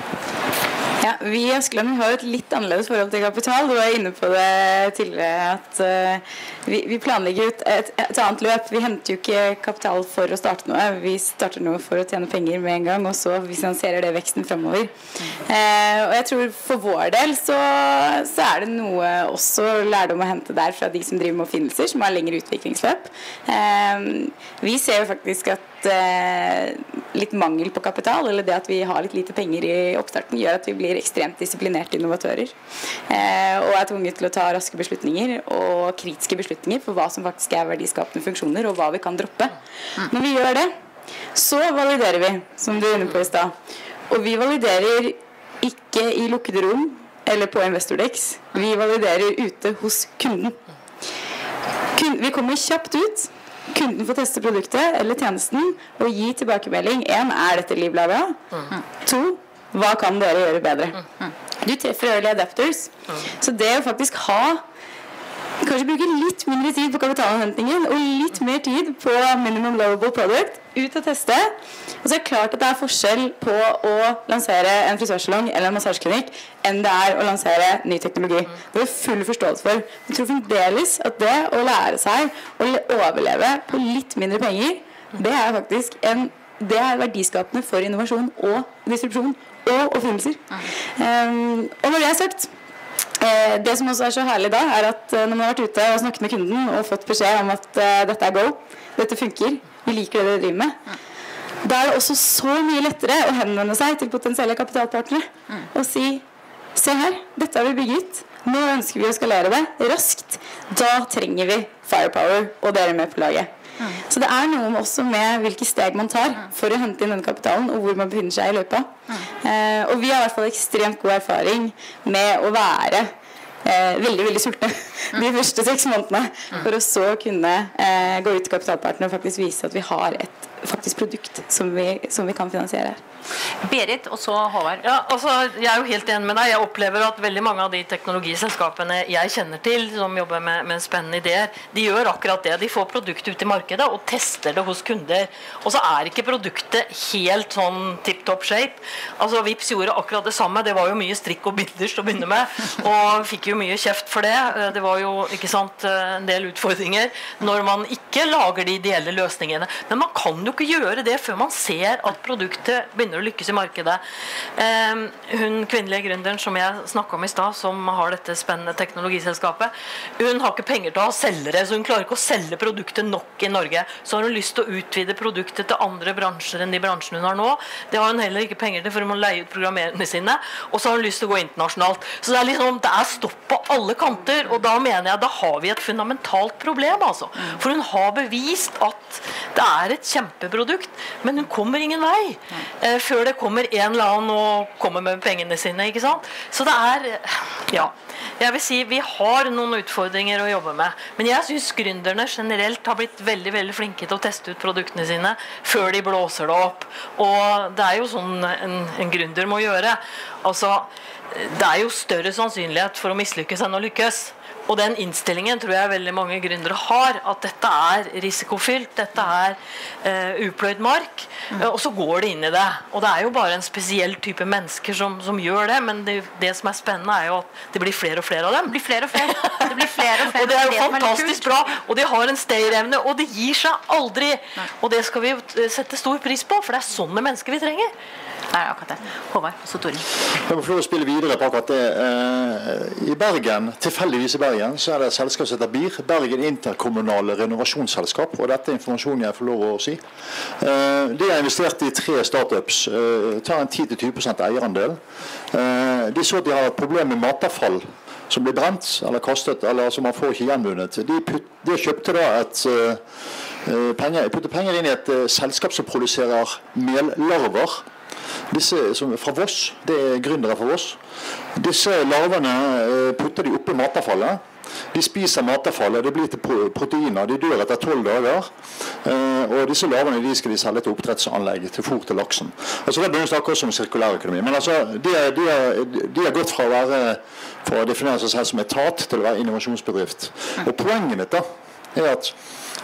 Ja, vi i Askeladden har et litt annerledes forhold til kapital. Du var inne på det tidligere at vi planlegger ut et annet løp. Vi henter jo ikke kapital for å starte noe. Vi starter noe for å tjene penger med en gang, og så vi finansierer det veksten fremover. Og jeg tror for vår del så er det noe også lærdom å hente der fra de som driver med oppfinnelser, som har lengre utviklingsløp. Vi ser jo faktisk at litt mangel på kapital, eller det at vi har litt lite penger i oppstarten, gjør at vi blir ekstremt disiplinerte innovatører og er tvunget til å ta raske beslutninger og kritiske beslutninger for hva som faktisk er verdiskapende funksjoner og hva vi kan droppe. Når vi gjør det, så validerer vi, som du er inne på i sted, og vi validerer ikke i lukkede rom eller på InvestorDex, vi validerer ute hos kunden. Vi kommer kjapt ut. Kunden får teste produktet eller tjenesten og gi tilbakemelding. 1. Er dette livlaga? 2. Hva kan dere gjøre bedre? Du treffer early adapters. Så det å faktisk kanskje bruke litt mindre tid på kapitalanhentingen og litt mer tid på minimum lovable product ut og teste. Og så er det klart at det er forskjell på å lansere en frisørsalong eller en massasjeklinikk enn det er å lansere ny teknologi. Det er full forståelse for. Jeg tror fremdeles at det å lære seg å overleve på litt mindre penger, det er faktisk det er verdiskapende for innovasjon og distribusjon og oppfinnelser. Og når det er sagt, det som også er så herlig da, er at når man har vært ute og snakket med kunden og fått beskjed om at dette er go, dette funker, vi liker det dere driver med, da er det også så mye lettere å henvende seg til potensielle kapitalpartnere og si, se her, dette har vi bygget, nå ønsker vi å skalere det raskt, da trenger vi firepower, og dere er med på laget. Så det er noe også med hvilke steg man tar for å hente inn den kapitalen og hvor man befinner seg i løpet. Og vi har i hvert fall ekstremt god erfaring med å være veldig, veldig sultne de første 6 månedene for å så kunne gå ut til kapitalpartnerne og faktisk vise at vi har et faktisk produkt som vi kan finansiere. Berit, og så Håvard. Ja, altså, jeg er jo helt enig med deg. Jeg opplever at veldig mange av de teknologiselskapene jeg kjenner til, som jobber med spennende ideer, de gjør akkurat det. De får produktet ut i markedet og tester det hos kunder. Og så er ikke produktet helt sånn tip-top shape. Altså, Vipps gjorde akkurat det samme. Det var jo mye strikk og binders til å begynne med, og fikk jo mye kjeft for det. Det var jo, ikke sant, en del utfordringer når man ikke lager de ideelle løsningene. Men man kan jo jo ikke gjøre det før man ser at produktet begynner å lykkes i markedet. Hun kvinnelige gründeren som jeg snakket om i sted, som har dette spennende teknologiselskapet, hun har ikke penger til å selge det, så hun klarer ikke å selge produktet nok i Norge. Så har hun lyst til å utvide produktet til andre bransjer enn de bransjene hun har nå. Det har hun heller ikke penger til, for hun må leie ut programmererne sine. Og så har hun lyst til å gå internasjonalt. Så det er liksom, det er stopp på alle kanter, og da mener jeg, da har vi et fundamentalt problem, altså. For hun har bevist at det er et kjempeprodukt, men hun kommer ingen vei før det kommer en eller annen og kommer med pengene sine, ikke sant? Så det er, ja, jeg vil si vi har noen utfordringer å jobbe med, men jeg synes gründerne generelt har blitt veldig, veldig flinke til å teste ut produktene sine før de blåser det opp, og det er jo sånn en gründer må gjøre. Altså, det er jo større sannsynlighet for å mislykkes enn å lykkes. Og den innstillingen tror jeg veldig mange gründere har, at dette er risikofylt, dette er upløyd mark, og så går det inn i det. Og det er jo bare en spesiell type mennesker som gjør det, men det som er spennende er jo at det blir flere og flere av dem. Det blir flere og flere. Det blir flere og flere. Og det er jo fantastisk bra, og de har en stayerevne, og det gir seg aldri. Og det skal vi jo sette stor pris på, for det er sånne mennesker vi trenger. Nei, akkurat det. Håvard, så Torin. Jeg må få lov å spille videre på akkurat det. I Bergen, tilfeldigvis i Bergen, så er det et selskap som heter BIR, Bergen Interkommunale Renovasjonsselskap, og dette er informasjon jeg får lov å si. De har investert i 3 startups, tar en 10-20% eierandel. De så at de har et problem med matavfall som blir brent eller kastet, eller som man får ikke gjenvunnet. De kjøpte da puttet penger inn i et selskap som produserer mellarver. Disse som fra Voss, det er gründere fra Voss. Disse larvene putter de oppe i matavfallet. De spiser matavfallet, det blir til proteiner, de dør etter 12 dager. Og disse larvene de skal de selge til oppdrettsanlegg, til fôr til laksen. Altså det begynner å snakke også om sirkulærøkonomi. Men altså, de har gått fra å definere seg selv som etat til å være innovasjonsbedrift. Og poenget mitt da, er at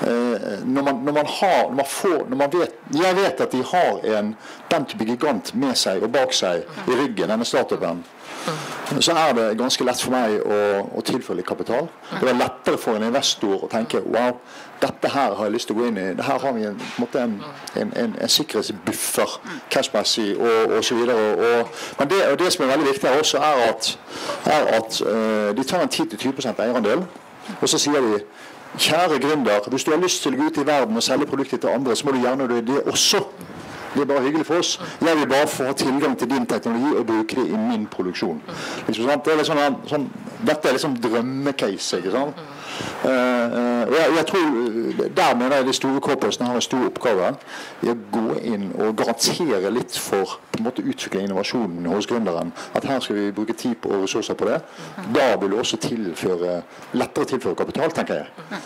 jeg vet at de har den type gigant med seg og bak seg i ryggen, denne startupen, så er det ganske lett for meg å tilføre litt kapital. Det er lettere for en investor å tenke, wow, dette her har jeg lyst til å gå inn i. Her har vi en sikkerhetsbuffer, cashmessig og så videre. Men det som er veldig viktig også er at de tar en 10-20% eierandel, og så sier de, kjære gründer, hvis du har lyst til å gå ut i verden og selge produkter til andre, så må du gjerne gjøre det også. Det er bare hyggelig for oss. Jeg vil bare få tilgang til din teknologi og bruke det i min produksjon. Det er sånn, dette er liksom drømmecase, ikke sant? Jeg tror der mener jeg de store korpusene har en stor oppgave i å gå inn og garantere litt for på en måte utvikle innovasjonen hos gründeren, at her skal vi bruke tid og ressurser på det. Da vil det også lettere tilføre kapital, tenker jeg.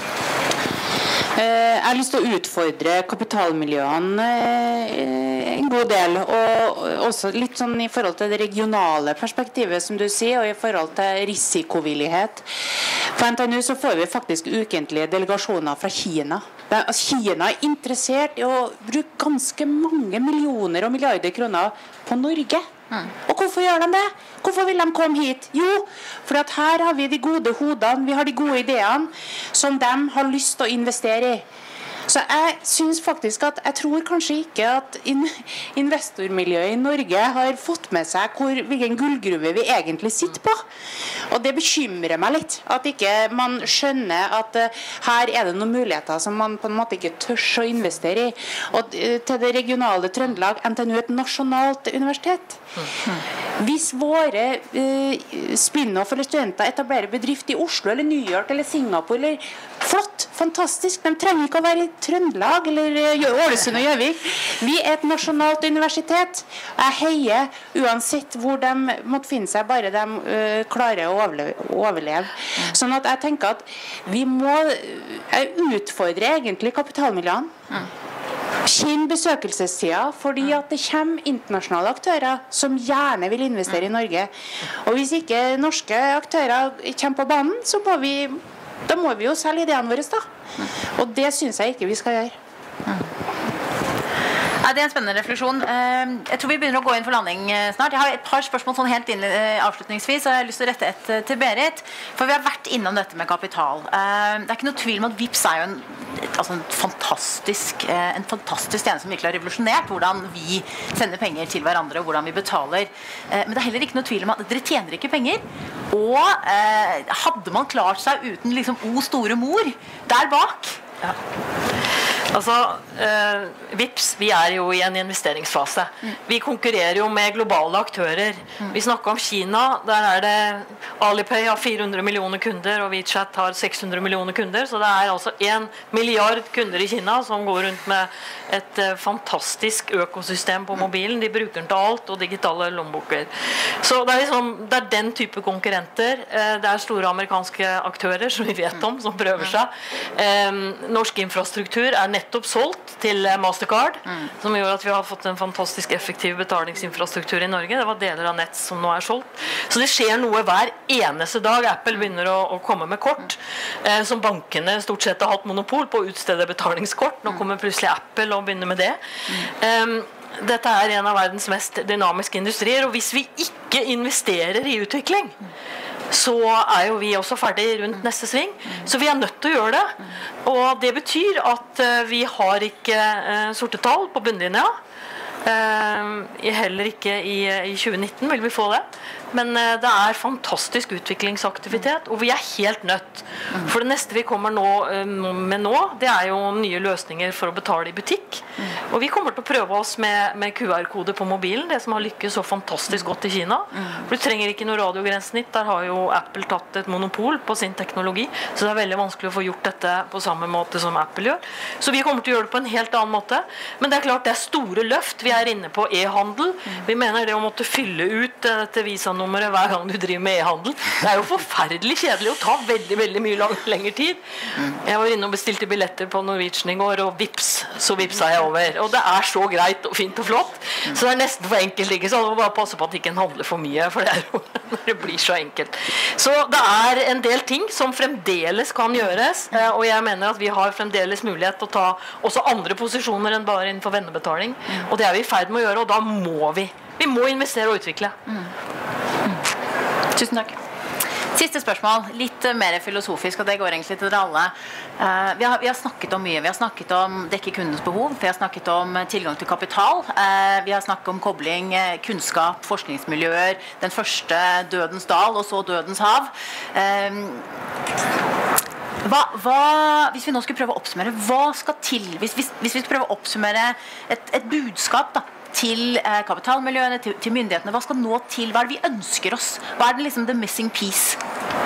Jeg har lyst til å utfordre kapitalmiljøene en god del, og også litt sånn i forhold til det regionale perspektivet, som du sier, og i forhold til risikovillighet. På NTNU så får vi faktisk ukentlige delegasjoner fra Kina. Kina er interessert i å bruke ganske mange millioner og milliarder kroner på Norge. Og hvorfor gjør de det? Hvorfor vil de komme hit? Jo, for at her har vi de gode hodene, vi har de gode ideene som de har lyst til å investere i. Så jeg synes faktisk at jeg tror kanskje ikke at investormiljøet i Norge har fått med seg hvilken gullgruve vi egentlig sitter på. Og det bekymrer meg litt, at ikke man skjønner at her er det noen muligheter som man på en måte ikke tør å investere i. Og til det regionale Trøndelag, NTNU er et nasjonalt universitet. Hvis våre spin-off eller studenter etablerer bedrift i Oslo eller New York eller Singapore, eller flott, fantastisk, de trenger ikke å være i Trøndelag eller Ålesund og Gjøvik. Vi er et nasjonalt universitet. Jeg heier uansett hvor de måtte finne seg, bare de klarer å overleve. Sånn at jeg tenker at vi må utfordre egentlig kapitalmiljøene. Kjenn besøkelsestida, fordi at det kommer internasjonale aktører som gjerne vil investere i Norge. Og hvis ikke norske aktører kommer på banen, så må vi jo selge ideene våre da. Og det synes jeg ikke vi skal gjøre. Ja, det er en spennende refleksjon. Jeg tror vi begynner å gå inn for landing snart. Jeg har et par spørsmål sånn helt avslutningsvis, og jeg har lyst til å rette et til Berit. For vi har vært innom dette med kapital. Det er ikke noe tvil om at Vipps er jo en en fantastisk tjeneste som virkelig har revolusjonert hvordan vi sender penger til hverandre og hvordan vi betaler. Men det er heller ikke noe tvil om at dere tjener ikke penger. Og hadde man klart seg uten liksom O store mor der bak? Ja. Altså, Vipps, vi jo i en investeringsfase. Vi konkurrerer jo med globale aktører. Vi snakker om Kina, der det Alipay har 400 millioner kunder, og WeChat har 600 millioner kunder, så det altså 1 milliard kunder i Kina som går rundt med et fantastisk økosystem på mobilen. De bruker den til alt, og digitale lommeboker. Så det liksom, det den type konkurrenter. Det store amerikanske aktører som vi vet om, som prøver seg. Norsk infrastruktur nettopp solgt til Mastercard, som gjør at vi har fått en fantastisk effektiv betalingsinfrastruktur i Norge. Det var deler av Nets som nå solgt. Så det skjer noe hver eneste dag. Apple begynner å komme med kort, som bankene stort sett har hatt monopol på å utstede betalingskort. Nå kommer plutselig Apple og begynner med det. Dette en av verdens mest dynamiske industrier, og hvis vi ikke investerer i utvikling, så jo vi også ferdig rundt neste sving. Så vi nødt til å gjøre det. Og det betyr at vi har ikke sorte tall på bunnlinja. Heller ikke i 2019 vil vi få det. Men det fantastisk utviklingsaktivitet, og vi helt nødt. For det neste vi kommer med nå, det jo nye løsninger for å betale i butikk. Og vi kommer til å prøve oss med QR-kode på mobilen, det som har lykkes så fantastisk godt i Kina. For du trenger ikke noe radiogrensnitt, der har jo Apple tatt et monopol på sin teknologi, så det veldig vanskelig å få gjort dette på samme måte som Apple gjør. Så vi kommer til å gjøre det på en helt annen måte. Men det klart, det store løft. Vi inne på e-handel. Vi mener det å måtte fylle ut dette Visa-nummeret hver gang du driver med e-handel. Det jo forferdelig kjedelig å ta veldig, veldig mye lengre tid. Jeg var inne og bestilte billetter på Norwegian i går, og vips, så vipsa jeg over. Og det så greit og fint og flott. Så det nesten for enkelt, ikke så du må bare passe på at det ikke handler for mye, for det jo når det blir så enkelt. Så det en del ting som fremdeles kan gjøres, og jeg mener at vi har fremdeles mulighet til å ta også andre posisjoner enn bare innenfor vennebetaling. Og det vi i ferd med å gjøre, og da må vi må investere og utvikle. Tusen takk. Siste spørsmål, litt mer filosofisk, og det går egentlig til dere alle. Vi har snakket om mye. Vi har snakket om dekke kundens behov, vi har snakket om tilgang til kapital, vi har snakket om kobling, kunnskap, forskningsmiljøer, den første dødens dal, og så dødens hav. Hvis vi nå skulle prøve å oppsummere, hva skal til? Hvis vi skulle prøve å oppsummere et budskap da, til kapitalmiljøene, til myndighetene, hva skal nå til? Hva det vi ønsker oss? Hva det liksom the missing piece?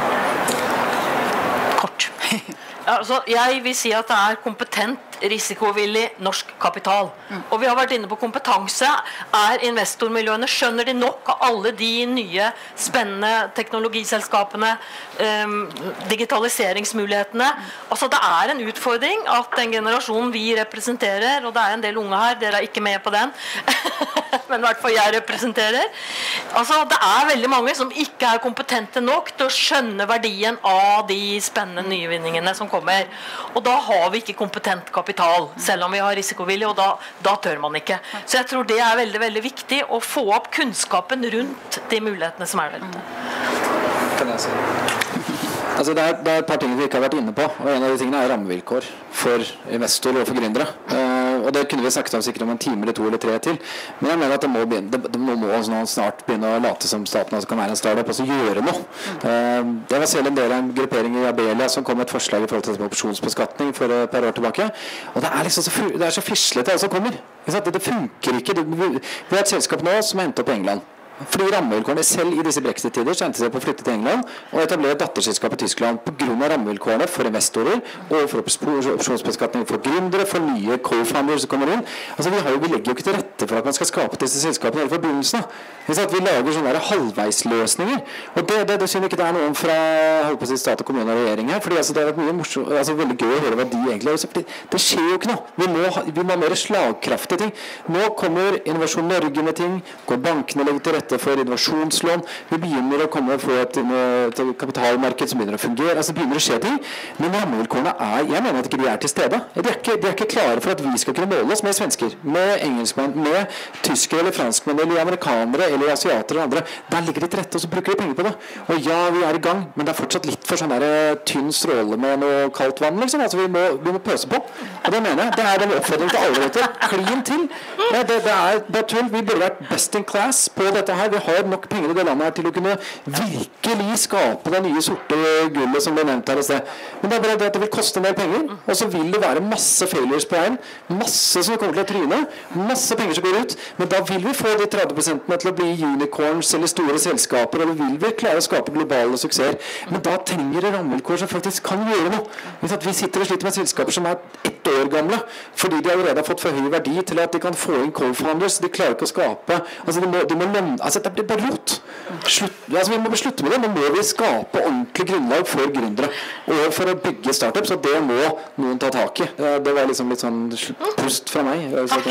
Kort. Altså, jeg vil si at det kompetent, risikovillig norsk kapital. Og vi har vært inne på kompetanse. Investormiljøene, skjønner de nok av alle de nye, spennende teknologiselskapene, digitaliseringsmulighetene? Altså, det en utfordring at den generasjonen vi representerer, og det en del unge her, dere ikke med på den, men i hvert fall jeg representerer. Altså, det veldig mange som ikke kompetente nok til å skjønne verdien av de spennende nyvinningene som kommer. Og da har vi ikke kompetent kapital, selv om vi har risikovillig, og da tør man ikke. Så jeg tror det veldig, veldig viktig å få opp kunnskapen rundt de mulighetene som der ute. Kan jeg si? Altså det et par ting vi ikke har vært inne på, og en av de tingene rammevilkår for investorer og for gründere. Og det kunne vi snakket om sikkert om en time eller 2 eller 3 til, men jeg mener at det må snart begynne å late som staten også kan være en startup og så gjøre noe. Jeg var selv en del av en gruppering i Abelia som kom med et forslag i forhold til opsjonsbeskatning for et par år tilbake, og det liksom det så fislete det som kommer. Det funker ikke. Vi har et selskap nå som hentet opp i England. Fordi rammevilkårene selv i disse brexit-tider så endte seg på å flytte til England og etablere et datterselskap i Tyskland på grunn av rammevilkårene for investorer og for opsjonsbeskatning for gründere, for nye co-founders som kommer inn. Altså vi legger jo ikke til rette for at man skal skape disse selskapene hele forbindelsen. Vi lager sånne der halvveisløsninger, og det synes ikke det noen fra stat og kommune og regjering her, fordi det vært mye morsomt, veldig gøy å høre hva de egentlig gjør, fordi det skjer jo ikke noe. Vi må ha mer slagkraftige ting. Nå kommer Innovasjon Norge med ting, går bankene legger til rette rette for innovasjonslån. Vi begynner å komme og få et kapitalmarked som begynner å fungere. Altså det begynner å skje ting. Men rammevilkårene jeg mener at ikke de er til stede. De er ikke klare for at vi skal kunne måle oss med svensker, med engelskmenn, med tyskere eller franskmenn eller amerikanere eller asiater eller andre. Der ligger de til rette, og så bruker de penger på det. Og ja, vi er i gang, men det er fortsatt litt for sånn der tynn stråle med noe kaldt vann, liksom. Altså vi må pøse på. Og det mener jeg. Det er en oppfordring til alle, vet du. Klin til. Ja, det er bare tull. Vi burde vært best in class på dette her. Vi har nok penger i det landet her til å kunne virkelig skape det nye sorte gullet som ble nevnt her i sted. Men det er bare det at det vil koste en del penger, og så vil det være masse failures på veien, masse som kommer til å tryne, masse penger som går ut, men da vil vi få de 30% til å bli unicorns eller store selskaper, og da vil vi klare å skape globale suksesser. Men da trenger det rammevilkår som faktisk kan gjøre noe. Vi sitter og sliter med selskaper som er 1 år gamle, fordi de allerede har fått for høy verdi til at de kan få inn co-founders, de klarer ikke å skape, altså de må lønne, altså det blir bare rot. Vi må beslutte med det, nå må vi skape ordentlig grunnlag for gründere, og for å bygge startups, og det må noen ta tak i. Det var liksom litt sånn pust fra meg.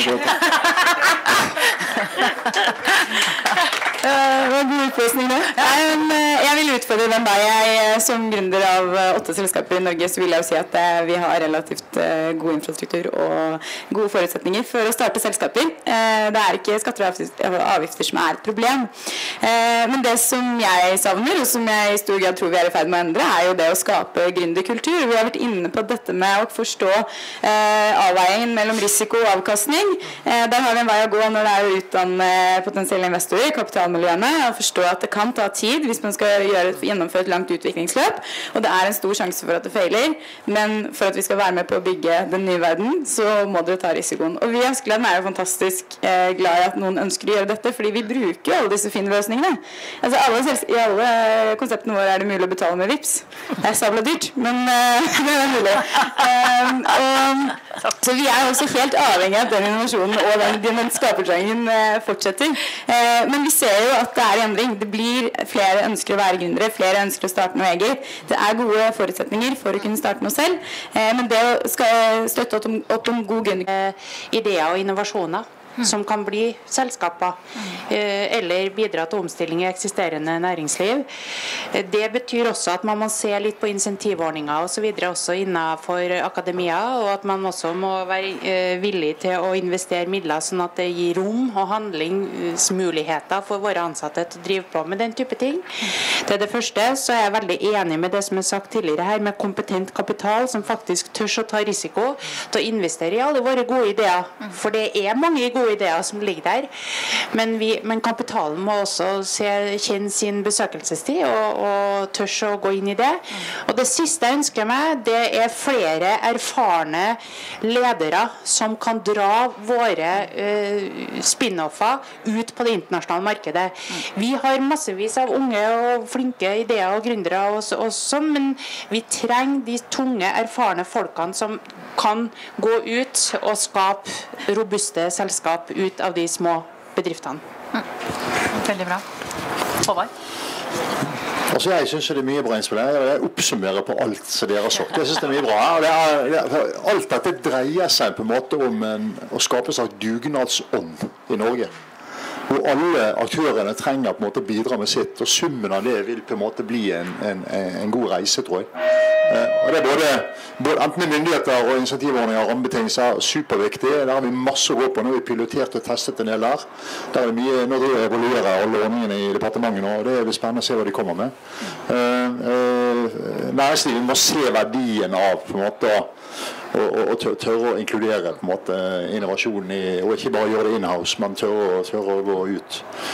God utpåsning det. Jeg vil utfordre den da. Jeg som gründer av 8 selskaper i Norge, så vil jeg jo si at vi har relativt god infrastruktur og gode forutsetninger for å starte selskaper. Det er ikke skatter og avgifter som er et problem. Men det som jeg savner, og som jeg i stor grad tror vi er i ferd med å endre, er jo det å skape gründerkultur. Vi har vært inne på dette med å forstå avveiingen mellom risiko og avkastning. Der har vi en vei å gå når det er å utdanne potensielle investorer, kapitalmiljøene, og forstå at det kan ta tid hvis man skal gjennomføre et langt utviklingsløp, og det er en stor sjanse for at det feiler, men for at vi skal være med på å bygge den nye verden, så må dere ta risikoen. Og vi i Askeladden er jo fantastisk glad i at noen ønsker å gjøre dette, fordi vi bruker alle disse fine løsningene. Altså i alle konseptene våre er det mulig å betale med Vipps. Det er sabla dyrt, men det er mulig. Så vi er også helt avhengig av at den innovasjonen og den skapertrangen fortsetter. Men vi ser jo at det er i endring. Det blir flere ønsker å være gründere, flere ønsker å starte noe eget. Det er gode forutsetninger for å kunne starte noe selv, men det å støtte opp om god gründer, ideer og innovasjoner som kan bli selskaper eller bidra til omstilling i eksisterende næringsliv. Det betyr også at man må se litt på insentivordninger og så videre også innenfor akademia, og at man også må være villig til å investere midler sånn at det gir rom og handlingsmuligheter for våre ansatte til å drive på med den type ting. Til det første så er jeg veldig enig med det som er sagt tidligere her, med kompetent kapital som faktisk tør å ta risiko til å investere i alle våre gode ideer, for det er mange gode ideer som ligger der, men kapitalen må også kjenne sin besøkelsestid og tør å gå inn i det. Og det siste jeg ønsker meg, det er flere erfarne ledere som kan dra våre spin-offer ut på det internasjonale markedet. Vi har massevis av unge og flinke ideer og gründere også, men vi trenger de tunge, erfarne folkene som kan gå ut og skape robuste selskap ut av de små bedriftene. Veldig bra. Håvard? Altså jeg synes det er mye bra innspill. Jeg oppsummerer på alt som dere har sagt. Jeg synes det er mye bra. Alt dette dreier seg på en måte om å skape en slags dugnadsånd i Norge, hvor alle aktørene trenger på en måte å bidra med sitt, og summen av det vil på en måte bli en god reise, tror jeg. Og det er både enten myndigheter og insentivordninger og rammebetingelser superviktig. Der har vi masse å gå på. Nå har vi pilotert og testet en del der. Der er det mye, nå driver jeg og evaluerer alle ordningene i departementet nå, og det er spennende å se hva de kommer med. Næringslivet må se verdien av på en måte og tørre å inkludere på en måte innovasjon i, og ikke bare gjøre det in-house, men tørre å gå ut.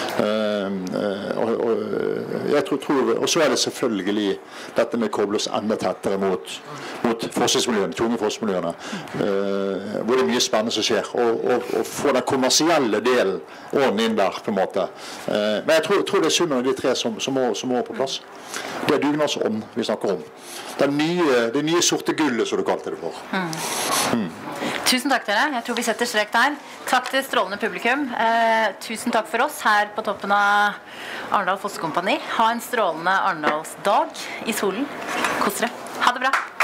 Jeg tror, og så er det selvfølgelig dette med å koble oss enda tettere mot forskningsmiljøene, tunge forskningsmiljøene, hvor det er mye spennende som skjer, og få den kommersielle delen ordentlig inn der på en måte. Men jeg tror det er summen av de tre som må på plass. Det er dugnadsånd vi snakker om. Det nye sorte gullet, som du kalte det for. Tusen takk dere. Jeg tror vi setter strek der. Takk til strålende publikum. Tusen takk for oss her på toppen av Arendal Fossekompani. Ha en strålende Arendalsdag i solen. Kos dere. Ha det bra.